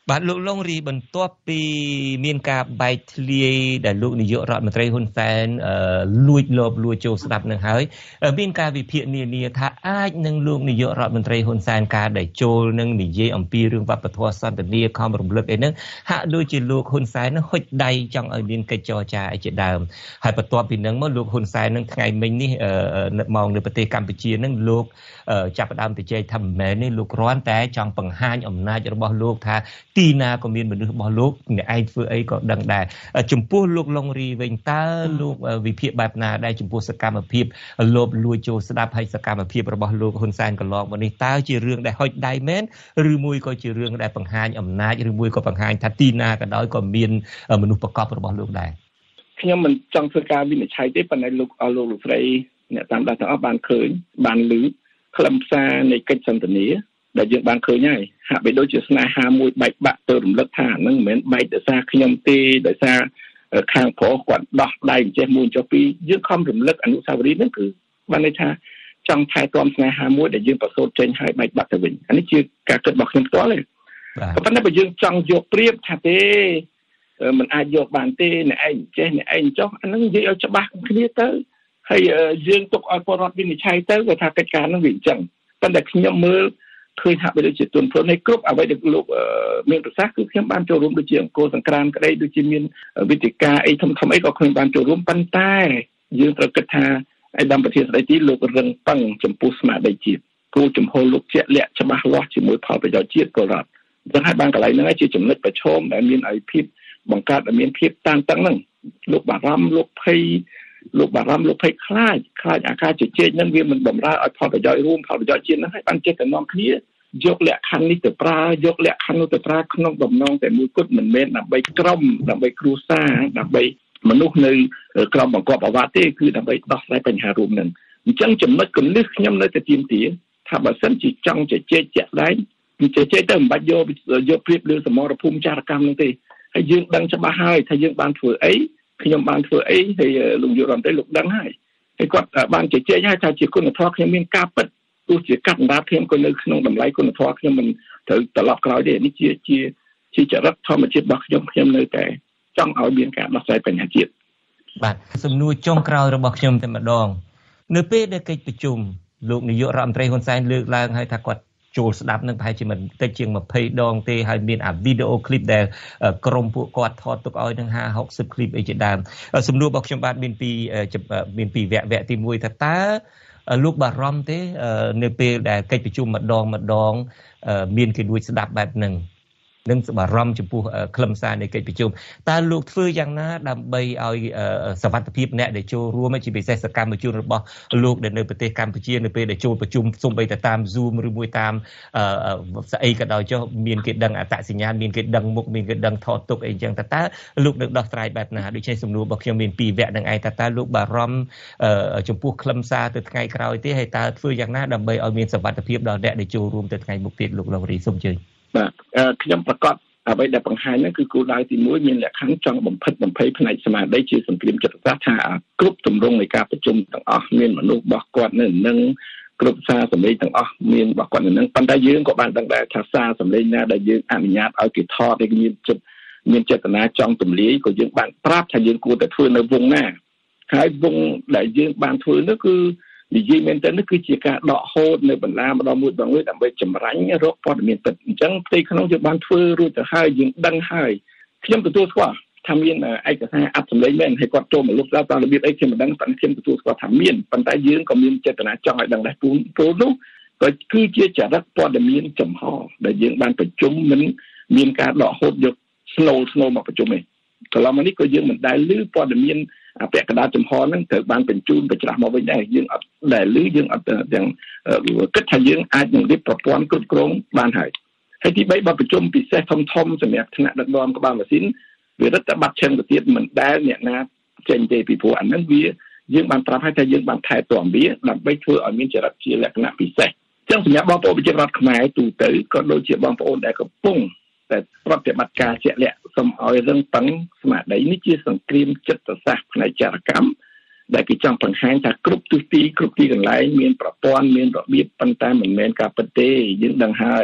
បាទលោកឡុងរីបន្ទាប់ពីមានការបែកធ្លាយដែលលោកនាយករដ្ឋមន្ត្រីហ៊ុនសែនលួចលបលួចចូលស្ដាប់នឹងហើយមានការវិភាគនានាថាអាចនឹងលោកនាយករដ្ឋមន្ត្រីហ៊ុនសែនការដែលចូលនឹងនិយាយអំពីរឿងវប្បធម៌សន្តិនិកខំរំលឹកអីហ្នឹងហាក់ដូចជាលោកហ៊ុនសែននឹងហុចដៃចង់ឲ្យមានកិច្ចចរចាអីជាដើមហើយបន្ទាប់ពីហ្នឹងមកលោកហ៊ុនសែននឹងថ្ងៃមិញនេះមកនៅប្រទេសកម្ពុជានឹងលោកចាប់ផ្ដើមទៅជែកថាមិនមែននេះលោកគ្រាន់តែចង់បង្ហាញអំណាចរបស់លោកថាទីណាក៏មានមនុស្សរបស់លោកអ្នកឯងធ្វើអីក៏ដឹងដែរចំពោះលោកឡុងរីវិញតើលោកវិភាគបែបណាដែរចំពោះសកម្មភាពលោបលួចចូលស្ដាប់ហើយសកម្មភាពរបស់លោកហ៊ុនសែនកន្លងមកនេះតើជារឿងដែលហុចដៃមែនឬមួយក៏ជារឿងដែលបង្ហាញអំណាចឬមួយក៏បង្ហាញថាទីណាក៏ដោយក៏មានមនុស្សប្រកបរបស់លោកដែរខ្ញុំមិនចង់ធ្វើការវិនិច្ឆ័យទេប៉ុន្តែលោកអស់លោកលោកស្រីអ្នកតាមដានទាំងអស់បានឃើញបានឮខ្លឹមសារនៃកិច្ចសន្ទនាដែលយើងបានឃើញហើយហាក់បីដូចជាស្នេហាមួយបែកបាក់ទៅរំលឹកថាហ្នឹងមិនមែនបែកដោយសារខ្ញុំទេដោយសារខាងប្រុសគាត់ដោះដៃចេះមួយចុះពីរយើងខំរំលឹកអនុស្សាវរីយ៍ហ្នឹងគឺបានន័យថាចង់ថែទាំស្នេហាមួយដែលយើងប្រសូតចេញហើយបែកបាក់ទៅវិញអានេះជាការគិតរបស់ខ្ញុំផ្ទាល់ទេប៉ុន្តែបើយើងចង់យកប្រៀបថាទេมันអាចយកបានទេអ្នកឯងចេះអ្នកឯងចុះអាហ្នឹងនិយាយឲ្យច្បាស់គ្នាទៅហើយយើងទុកឲ្យពលរដ្ឋវិនិច្ឆ័យទៅគាត់ថាកិច្ចការហ្នឹងវាអញ្ចឹងប៉ុន្តែខ្ញុំមើលឃើញហាក់បីដូចជាទុនភ្លុនឲ្យគ្រប់អ្វីដែលលោកមានប្រសាសន៍គឺខ្ញុំបានចូលរួមដូចជាអង្គរសង្គ្រាមក្តីដូចជាមានវិទ្យការអីធំធំអីក៏ខ្ញុំបានចូលរួមប៉ុន្តែយើងត្រូវគិតថាឯកឧត្តមប្រធានស្ដីទីលោករឹងប៉ឹងចំពោះស្មារតីជាតិគោលចំហលោកជាក់លាក់ច្បាស់លាស់ជាមួយផលប្រយោជន៍ជាតិពលរដ្ឋអញ្ចឹងហើយបានកន្លែងហ្នឹងជាចំណុចប្រឈមដែលមានឲ្យភាពបង្កើតឲ្យមានភាពតានតឹងហ្នឹងលោកបារម្ភលោកភ័យលោកបារម្ភលោកភ័យខ្លាចខ្លាចអាការជជែកហ្នឹងវាមិនបំរើឲ្យផលប្រយោជន៍រួមផលប្រយោជន៍ជាតិហ្នឹងហើយបានចេះតែនាំគ្នាយកលក្ខខណ្ឌនេះទៅប្រើយកលក្ខខណ្ឌនោះទៅប្រើក្នុងបំណងតែមួយគត់មិនមែនដើម្បីក្រុមដើម្បីគ្រួសារដើម្បីមនុស្សនៅក្រមបង្គាប់អាវ៉ាទេគឺដើម្បីដោះស្រាយបញ្ហារួមហ្នឹងអញ្ចឹងចំណុចកលឹះខ្ញុំនៅតែទាមទារថាបើសិនជាចង់ជជែកជាក់ស្ដែងជជែកទៅមិនបាច់យកយកព្រៀបលើសមរភូមិចារកម្មហ្នឹងទេហើយយើងដឹងច្បាស់ហើយថាយើងបានធ្វើអីខ្ញុំបានធ្វើអីហើយលោកយុរដ្ឋមន្ត្រីលោកដឹងហើយហើយគាត់បានជជែកហើយថាជាគុណធម៌ខ្ញុំមានការពិតទោះជាកាត់អណ្ដាតខ្ញុំក៏នៅក្នុងតម្លៃគុណធម៌ខ្ញុំមិនត្រូវត្រឡប់ក្រោយទេនេះជាជាជាចរិតធម្មជាតិរបស់ខ្ញុំខ្ញុំនៅតែចង់ឲ្យមានការដោះស្រាយបញ្ហាជាតិបាទសំណួរចុងក្រោយរបស់ខ្ញុំតែម្ដងនៅពេលដែលកិច្ចប្រជុំលោកនាយករដ្ឋមន្ត្រីហ៊ុនសែនលើកឡើងហើយថាគាត់ចូលស្ដាប់នឹងប្រហែលជាមិនតិចជាងម្ភៃដងទេហើយមានអាវីដេអូឃ្លីបដែលក្រុមពួកគាត់ថតទុកឲ្យនឹងห้า หกสิบឃ្លីបអីជាដើមសំណួររបស់ខ្ញុំបាទមានពីមានពីវគ្គវគ្គទីមួយថាតើលោកបារម្ភទេនៅពេលដែលកិច្ចប្រជុំម្ដងម្ដងមានគេលួចស្ដាប់បែបហ្នឹងនឹងបារម្ភចំពោះខ្លឹមសារនៃកិច្ចប្រជុំតើលោកធ្វើយ៉ាងណាដើម្បីឲ្យសវត្ថិភាពអ្នកដែលចូលរួមជាពិសេសសកម្មជនរបស់លោកដែលនៅប្រទេសកម្ពុជានៅពេលដែលចូលប្រជុំសូម្បីតែតាម Zoom ឬមួយតាមស្អីក៏ដោយចុះមានគេដឹងអត្តសញ្ញាណមានគេដឹងមុខមានគេដឹងថតទុកអីចឹងតើតើលោកនឹងដោះស្រាយបែបណាដូចជាសំណួររបស់ខ្ញុំមានពីរវគ្គនឹងឯងតើតើលោកបារម្ភចំពោះខ្លឹមសារទៅថ្ងៃក្រោយទេហើយតើធ្វើយ៉ាងណាដើម្បីឲ្យមានសវត្ថិភាពដល់អ្នកដែលចូលរួមទៅថ្ងៃមុខទៀតលោកឡុងរីសូមអញ្ជើញបាទខ្ញុំប្រកាសអ្វីដែលបង្ហាញហ្នឹងគឺគោលដៅទីមួយមានលក្ខខណ្ឌចង់បំផិតបំភ័យផ្នែកស្មារតីជាសង្គ្រាមចិត្តសាស្ត្រថាគ្រប់ទម្រង់នៃការប្រជុំទាំងអស់មានមនុស្សរបស់គាត់នៅនឹងគ្រប់សារសម្លេងទាំងអស់មានរបស់គាត់នៅនឹងប៉ុន្តែយើងក៏បានដឹងដែរថាសារសម្លេងណាដែលយើងអនុញ្ញាតឲ្យគេថតឲ្យមានចិត្តមានចេតនាចង់ទម្លាយក៏យើងបានប្រាប់ថាយើងគួរតែធ្វើនៅវងណាហើយវងដែលយើងបានធ្វើនោះគឺនិយាយមែនតើនេះគឺជាការដកហូតនៅបណ្ដាម្ដងមួយបងមួយដើម្បីចម្រាញ់រកព័ត៌មានពិតអញ្ចឹងផ្ទៃក្នុងយើងបានធ្វើរួចទៅហើយយើងដឹងហើយខ្ញុំទទួលស្គាល់ថាមានឯកសារអត្ថសម្លេងមែនហើយគាត់ចូលមកលុបដល់តាមរបៀបអីខ្ញុំមិនដឹងប៉ុន្តែខ្ញុំទទួលស្គាល់ថាមានប៉ុន្តែយើងក៏មានចេតនាចង់ឲ្យដឹងដែរពូពូនោះក៏គឺជាចរិតព័ត៌មានចំហដែលយើងបានប្រជុំមិនមានការដកហូតយកស្នូលស្នូលមកប្រជុំទេកន្លងមកនេះក៏យើងមិនដែលឮព័ត៌មានអាពាក់កណ្ដាលចំហហ្នឹងត្រូវបានបញ្ជូនបញ្ច្រាស់មកវិញដែរយើងអត់ដែលឮយើងអត់ទាំងគិតថាយើងអាចនឹងរៀបប្រព័ន្ធគ្រប់គ្រងបានហើយហើយទីបីបើប្រជុំពិសេសធំធំសម្រាប់ថ្នាក់ដឹកនាំក្បាលម៉ាស៊ីនវារឹតតែបាត់ឈឹងទៅទៀតមិនដែលអ្នកណាចេញទេពីព្រោះអាហ្នឹងវាយើងបានប្រាប់ឲ្យថាយើងបានថែទាំវាដើម្បីធ្វើឲ្យមានចរិតជាលក្ខណៈពិសេសអញ្ចឹងសម្រាប់បងប្អូនប្រជាពលរដ្ឋខ្មែរទូទៅក៏ដូចជាបងប្អូនដែលកំពុងតែប្រតិបត្តិការជាក់លាក់សូមឲ្យរឹងប៉ឹងស្មារតីនេះជាសង្គ្រាមចិត្តសាស្ត្រផ្នែកចរកម្មដែលគេចង់បង្ហាញថាគ្រប់ទិសទីគ្រប់ទីកន្លែងមានប្រព័ន្ធមានរបៀបប៉ុន្តែមិនមែនការពិតទេយើងដឹងហើយ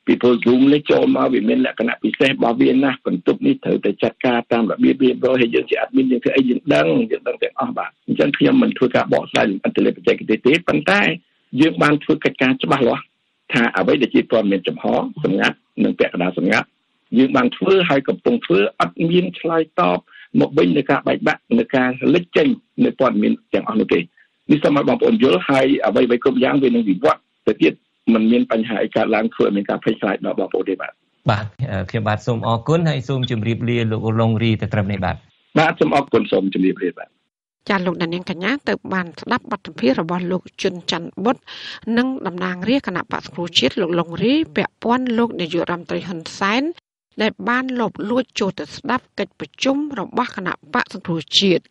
ពីព្រោះ Zoom នេះចូលមកវាមានលក្ខណៈពិសេសរបស់វាណាស់បន្ទប់នេះត្រូវតែចាត់ការតាមរបៀបរៀបរយហើយយើងជា admin យើងធ្វើអីយើងដឹងយើងដឹងទាំងអស់បាទអញ្ចឹងខ្ញុំមិនធ្វើការបកស្រាយលម្អិតទៅលើបច្ចេកទេសទេប៉ុន្តែយើងបានធ្វើកិច្ចការច្បាស់លាស់ថាអ្វីដែលជាព័ត៌មានចំហសម្ងាត់និងពាក់កណ្ដាលសម្ងាត់យើងបានធ្វើហើយកំពុងធ្វើអត់មានឆ្លើយតបមកវិញនៃការបែកបាក់នៃការលេចចេញនៃព័ត៌មានទាំងអស់នោះទេនេះសូមឲ្យបងប្អូនយល់ហើយអ្វីៗគ្រប់យ៉ាងវានឹងវិវត្តទៅទៀតមិនមានបញ្ហាអីកើតឡើងធ្វើឲ្យមានការភ័យខ្លាចដល់បងប្អូនទេបាទបាទខ្ញុំបាទសូមអរគុណហើយសូមជម្រាបលាលោកឡុងរីទៅត្រឹមនេះបាទបាទសូមអរគុណសូមជម្រាបលាបាទចាលោកដានៀងកញ្ញាទៅបានស្ដាប់បទសម្ភាសន៍របស់លោកជុនច័ន្ទបុត្រនិងតំណាងរាជគណៈបក្សសង្គ្រោះជាតិលោកឡុងរីពាក់ព័ន្ធលោកនាយករដ្ឋមន្ត្រីហ៊ុនសែនដែលបានលបលួចចូលទៅស្ដាប់កិច្ចប្រជុំរបស់គណៈបក្សសង្គ្រោះជាតិ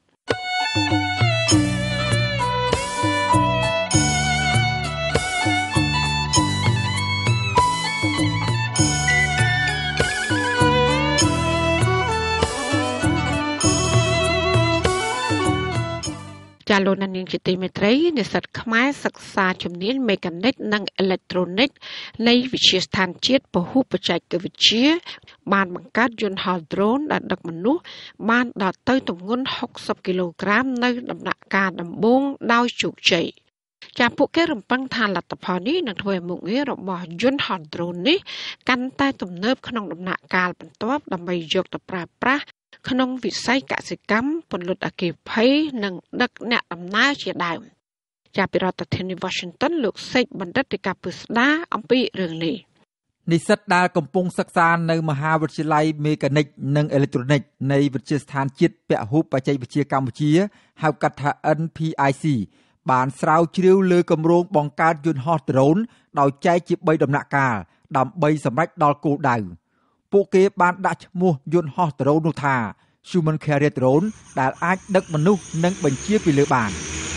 ចាលោកនាងជាទីមេត្រីនិស្សិតខ្មែរសិក្សាជំនាញមេកានិកនិងអេឡិចត្រូនិកនៃវិទ្យាស្ថានជាតិពហុបច្ចេកវិទ្យាបានបង្កើតយន្តហោះដ្រូនដែលដឹកមនុស្សបានដល់ទៅទម្ងន់ហុកសិបគីឡូក្រាមនៅដំណាក់កាលដំបូងដោយជោគជ័យចាពួកគេរំពឹងថាលទ្ធផលនេះនឹងធ្វើឲ្យមុខងាររបស់យន្តហោះដ្រូននេះកាន់តែទំនើបក្នុងដំណាក់កាលបន្ទាប់ដើម្បីយកទៅប្រើប្រាស់ក្នុងវិស័យកសិកម្មពន្លត់អគ្គិភ័យនិងដឹកអ្នកដំណើរជាដើមចាប់ពីរដ្ឋធានី Washington លោកសេកបណ្ឌិតរាយការណ៍ពីស្ដារអំពីរឿងនេះនិស្សិតដែលកំពុងសិក្សានៅមហាវិទ្យាល័យមេកានិកនិងអេឡិចត្រូនិកនៃវិទ្យាស្ថានជាតិពហុបច្ចេកវិទ្យាកម្ពុជាហៅកាត់ថា N P I C បានស្រាវជ្រាវលើគម្រោងបង្កើតយន្តហោះដ្រូនដោយចែកជាបីដំណាក់កាលដើម្បីសម្រេចដល់គោលដៅពួកគេបានដាក់ឈ្មោះយន្តហោះដ្រូននោះថា Human Carrier Drone ដែលអាចដឹកមនុស្សនិងបញ្ជាពីលើបាន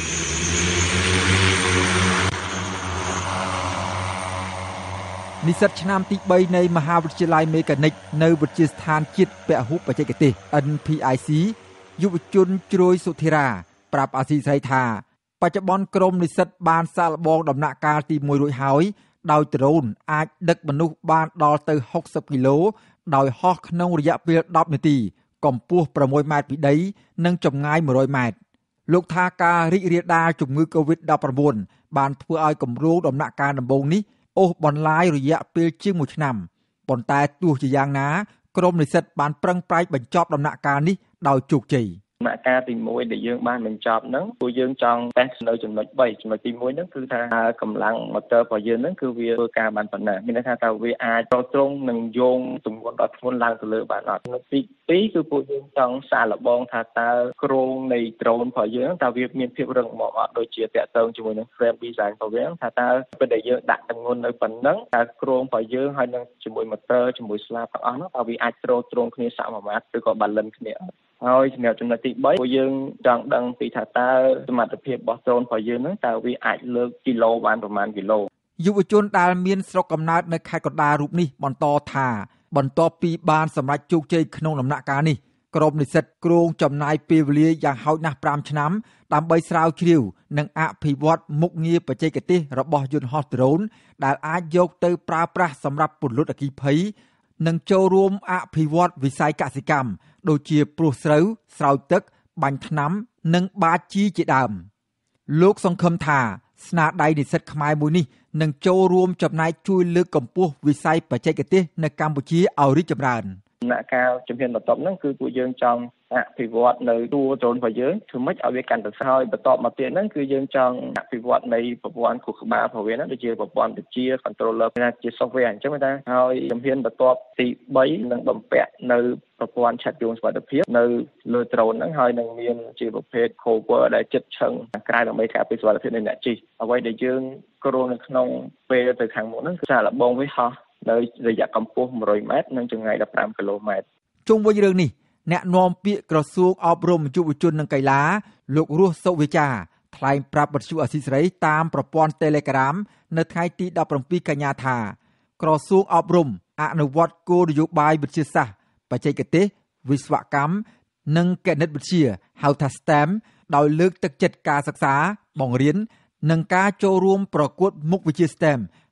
និស្សិតឆ្នាំទីបីនៃមហាវិទ្យាល័យមេកានិកនៅវិទ្យាស្ថានជាតិពហុបច្ចេកទេស N P I C យុវជនជ្រោយសុធិរាប្រាប់អាស៊ីសេរីថាបច្ចុប្បន្នក្រុមនិស្សិតបានសាកល្បងដំណាក់កាលទីមួយរួចហើយដោយដ្រូនអាចដឹកមនុស្សបានដល់ទៅហុកសិបគីឡូដោយហោះក្នុងរយៈពេលដប់នាទីកម្ពស់ប្រាំមួយម៉ែត្រពីដីនិងចម្ងាយមួយរយម៉ែត្រលោកថាការរីករាលដាលជំងឺ កូវីដ ដប់ប្រាំបួន បានធ្វើឲ្យគម្រោងដំណាក់កាលដំបូងនេះអូសបន្លាយរយៈពេលជាងមួយឆ្នាំប៉ុន្តែទោះជាយ៉ាងណាក្រុមនិស្សិតបានប្រឹងប្រែងបញ្ចប់ដំណាក់កាលនេះដោយជោគជ័យដំណាក់កាលទីមួយដែលយើងបានបញ្ចប់ហ្នឹងពួកយើងចង់តេស្តនៅចំណុចបីចំណុចទីមួយហ្នឹងគឺថាកម្លាំងម៉ូទ័ររបស់យើងហ្នឹងគឺវាធ្វើការបានប៉ុណ្ណាមានន័យថាតើវាអាចប្រត្រង់និងយោងទម្ងន់ដល់ធ្ងន់ឡើងទៅលើបានអត់ចំណុចទីពីរគឺពួកយើងចង់សាកល្បងថាតើគ្រោងនៃដ្រូនរបស់យើងតើវាមានភាពរឹងមាំអត់ដូចជាតាក់ទងជាមួយនឹង frame design របស់វាថាតើពេលដែលយើងដាក់ទម្ងន់នៅប៉ុណ្ណឹងតើគ្រោងរបស់យើងហើយនឹងជាមួយម៉ូទ័រជាមួយស្លាបទាំងអស់ហ្នឹងតើវាអាចទ្រទ្រង់គ្នាសមាមាត្រឬក៏ balance គ្នាអត់ហើយសម្រាប់ចំណុចទីបីពួកយើងចង់ដឹងពីថាតើសមត្ថភាពរបស់ដ្រូនរបស់យើងហ្នឹងតើវាអាចលើកគីឡូបានប្រមាណគីឡូយុវជនដែលមានស្រុកកំណើតនៅខេត្តកណ្ដាលរូបនេះបន្តថាបន្ទាប់ពីបានសម្រេចជោគជ័យក្នុងដំណាក់កាលនេះក្រុមនិស្សិតគ្រោងចំណាយពេលវេលាយ៉ាងហោចណាស់ប្រាំឆ្នាំដើម្បីស្រាវជ្រាវនិងអភិវឌ្ឍមុខងារបច្ចេកទេសរបស់យន្តហោះដ្រូនដែលអាចយកទៅប្រើប្រាស់សម្រាប់ពន្លត់អគ្គិភ័យនិងចូលរួមអភិវឌ្ឍវិស័យកសិកម្មដូចជាព្រួសស្រូវស្រោចទឹកបាញ់ថ្នាំនិងបាចជីជាដើមលោកសង្ឃឹមថាស្នាដៃនិស្សិតខ្មែរមួយនេះនឹងចូលរួមចំណែកជួយលើកកម្ពស់វិស័យបច្ចេកទេសនៅកម្ពុជាឲ្យរីកចម្រើនដំណាក់កាលជំហានបន្ទាប់ហ្នឹងគឺពួកយើងចង់អភិវឌ្ឍនៅតួដ្រូនរបស់យើងធ្វើម៉េចឲ្យវាកាន់តែស្ហើយបន្ទាប់មកទៀតហ្នឹងគឺយើងចង់អភិវឌ្ឍនៃប្រព័ន្ធខួរក្បាលរបស់វាហ្នឹងដូចជាប្រព័ន្ធវិទ្យា controller ជា software អញ្ចឹងណាហើយជំហានបន្ទាប់ទីបីនឹងបំពាក់នៅប្រព័ន្ធឆាត់យងសុវត្ថិភាពនៅលើដ្រូនហ្នឹងហើយនឹងមានជាប្រភេទ cover ដែលជិតឈឹងក្រៅដើម្បីការពារសុវត្ថិភាពនៃអ្នកជិះអ្វីដែលយើងគ្រោងនៅក្នុងពេលទៅខាងមុខហ្នឹងគឺសាកល្បងវាហោះនៅរយៈកម្ពស់មួយរយម៉ែត្រនិងចម្ងាយដប់ប្រាំគីឡូម៉ែត្រជុំវិញរឿងនេះអ្នកនាំពាក្យក្រសួងអប់រំយុវជននិងកីឡាលោករស់សុវិចាថ្លែងប្រាប់បទសុអសីស្រីតាមប្រព័ន្ធ Telegram នៅថ្ងៃទីដប់ប្រាំពីរកញ្ញាថាក្រសួងអប់រំអនុវត្តគោលនយោបាយវិទ្យាសាស្ត្របច្ចេកទេសវិស្វកម្មនិងគណិតវិទ្យាហៅថា ស្ទេម ដោយលើកទឹកចិត្តការសិក្សាបង្រៀននិងការចូលរួមប្រកួតមុខវិជ្ជា ស្ទេម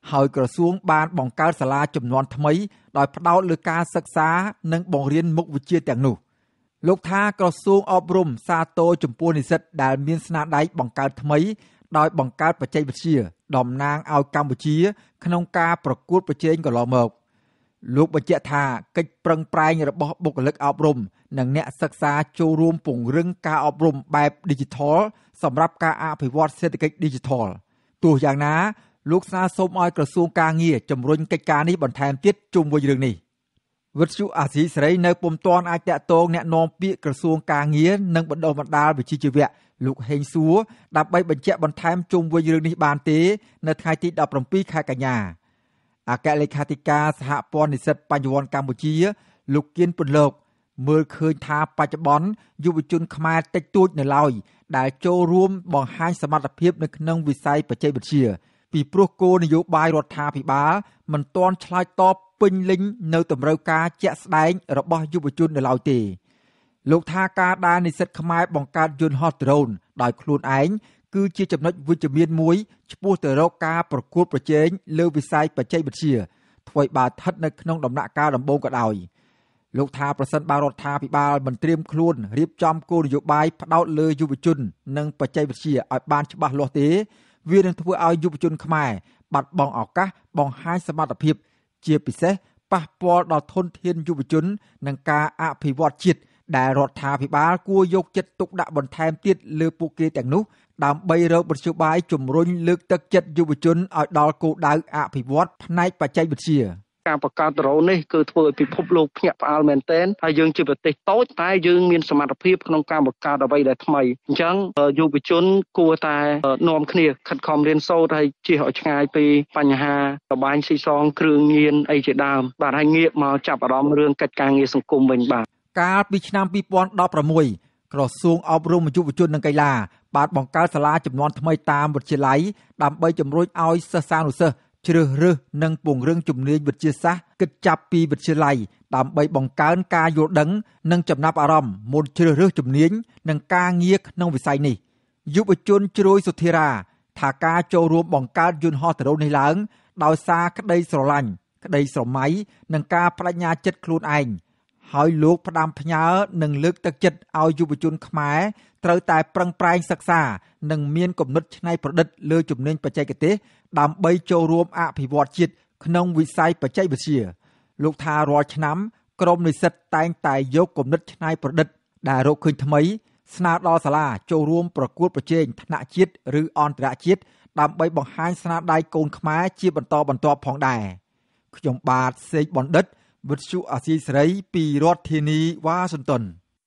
ហើយក្រសួងបានបង្កើតសាលាចំនួនថ្មីដោយផ្ដោតលើការសិក្សានិងបង្រៀនមុខវិជ្ជាទាំងនោះលោកថាក្រសួងអប់រំសាទរចំពោះនិស្សិតដែលមានស្នាដៃបង្កើតថ្មីដោយបង្កើតបច្ចេកវិទ្យាតំណាងឲ្យកម្ពុជាក្នុងការប្រកួតប្រជែងកន្លងមកលោកបញ្ជាក់ថាកិច្ចប្រឹងប្រែងរបស់បុគ្គលិកអប់រំនិងអ្នកសិក្សាចូលរួមពង្រឹងការអប់រំបែប Digital សម្រាប់ការអភិវឌ្ឍសេដ្ឋកិច្ច Digital ទោះយ៉ាងណាលោកស្នើសុំឲ្យក្រសួងការងារជំរុញកិច្ចការនេះបន្ថែមទៀតជុំវិញរឿងនេះវិទ្យុអាស៊ីសេរីនៅពុំទាន់អាចតាក់ទងអ្នកនាំពាក្យក្រសួងការងារនិងបណ្ដុះបណ្ដាលវិជ្ជាជីវៈលោកហេងសួរដើម្បីបញ្ជាក់បន្ថែមជុំវិញរឿងនេះបានទេនៅថ្ងៃទីដប់ប្រាំពីរខែកញ្ញាអគ្គលេខាធិការសហព័ន្ធនិស្សិតបញ្ញវន្តកម្ពុជាលោកគៀនពន្លកមើលឃើញថាបច្ចុប្បន្នយុវជនខ្មែរតិចតួចនៅឡើយដែលចូលរួមបង្ហាញសមត្ថភាពនៅក្នុងវិស័យបច្ចេកវិទ្យាពីព្រោះគោលនយោបាយរដ្ឋាភិបាលមិនទាន់ឆ្លើយតបពេញលេញនៅតម្រូវការជាក់ស្ដែងរបស់យុវជននៅឡើយទេលោកថាការដែលនិស្សិតខ្មែរបង្កើតយន្តហោះដ្រូនដោយខ្លួនឯងគឺជាចំណុចវិជ្ជមានមួយឆ្ពោះទៅរកការប្រកួតប្រជែងលើវិស័យបច្ចេកវិទ្យាធ្វើឲ្យបានស្ថិតនៅក្នុងដំណាក់កាលដំបូងក៏ដោយលោកថាប្រសិនបើរដ្ឋាភិបាលមិនត្រៀមខ្លួនរៀបចំគោលនយោបាយផ្ដោតលើយុវជននិងបច្ចេកវិទ្យាឲ្យបានច្បាស់លាស់ទេវានឹងធ្វើឲ្យយុវជនខ្មែរបាត់បង់ឱកាសបង្ហាញសមត្ថភាពជាពិសេសប៉ះពាល់ដល់ធនធានយុវជននិងការអភិវឌ្ឍជាតិដែលរដ្ឋាភិបាលគួរយកចិត្តទុកដាក់បន្ថែមទៀតលើពួកគេទាំងនោះដើម្បីរកមធ្យោបាយជំរុញលើកទឹកចិត្តយុវជនឲ្យដល់គោលដៅអភិវឌ្ឍផ្នែកបច្ចេកវិទ្យាការបង្កើតដ្រូននេះគឺធ្វើឲ្យពិភពលោកភ្ញាក់ផ្អើលមែនទែនហើយយើងជាប្រទេសតូចតែយើងមានសមត្ថភាពក្នុងការបង្កើតអ្វីដែលថ្មីអញ្ចឹងយុវជនគួរតែនាំគ្នាខិតខំរៀនសូត្រហើយជៀសឲ្យឆ្ងាយពីបញ្ហាលបាញ់ស៊ីសងគ្រឿងញៀនអីជាដើមបាទហើយងាកមកចាប់អារម្មណ៍រឿងកិច្ចការងារសង្គមវិញបាទកាលពីឆ្នាំពីរពាន់ដប់ប្រាំមួយក្រសួងអប់រំយុវជននិងកីឡាបានបង្កើតសាលាចំនួនថ្មីតាមវិទ្យាល័យដើម្បីជំរុញឲ្យសិស្សានុសិស្សជ្រើសរើសនិងពង្រឹងជំនាញវិទ្យាសាស្ត្រគិតចាប់ពីវិទ្យាល័យដើម្បីបង្កើនការយល់ដឹងនិងចំណាប់អារម្មណ៍មុនជ្រើសរើសជំនាញនិងការងារក្នុងវិស័យនេះយុវជនជ្រោយសុធិរាថាការចូលរួមបង្កើតយន្តហោះដ្រូននេះឡើងដោយសារក្តីស្រឡាញ់ក្តីស្រមៃនិងការបដិញ្ញាចិត្តខ្លួនឯងហើយលោកផ្ដាំផ្ញើនិងលើកទឹកចិត្តឲ្យយុវជនខ្មែរត្រូវតែប្រឹងប្រែងសិក្សានិងមានគំនិតច្នៃប្រឌិតលើជំនាញបច្ចេកទេសដើម្បីចូលរួមអភិវឌ្ឍជាតិក្នុងវិស័យបច្ចេកវិទ្យាលោកថារាល់ឆ្នាំក្រុមនិស្សិតតែងតែយកគំនិតច្នៃប្រឌិតដែលរកឃើញថ្មីស្នើដល់សាលាចូលរួមប្រកួតប្រជែងថ្នាក់ជាតិឬអន្តរជាតិដើម្បីបង្ហាញស្នាដៃកូនខ្មែរជាបន្តបន្ទាប់ផងដែរខ្ញុំបាទសេកបណ្ឌិតវិទ្យុអាស៊ីសេរីពីរដ្ឋធានីវ៉ាស៊ីនតោន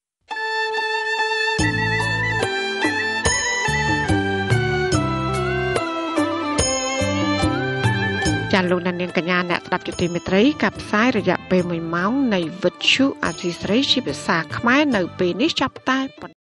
ចាលោកនាងកញ្ញាអ្នកស្ដាប់ជាទីមេត្រីកັບផ្សាយរយៈពេលមួយម៉ោងនៃវិទ្យុអាស៊ីសេរីជាភាសាខ្មែរនៅពេលនេះចាប់តែ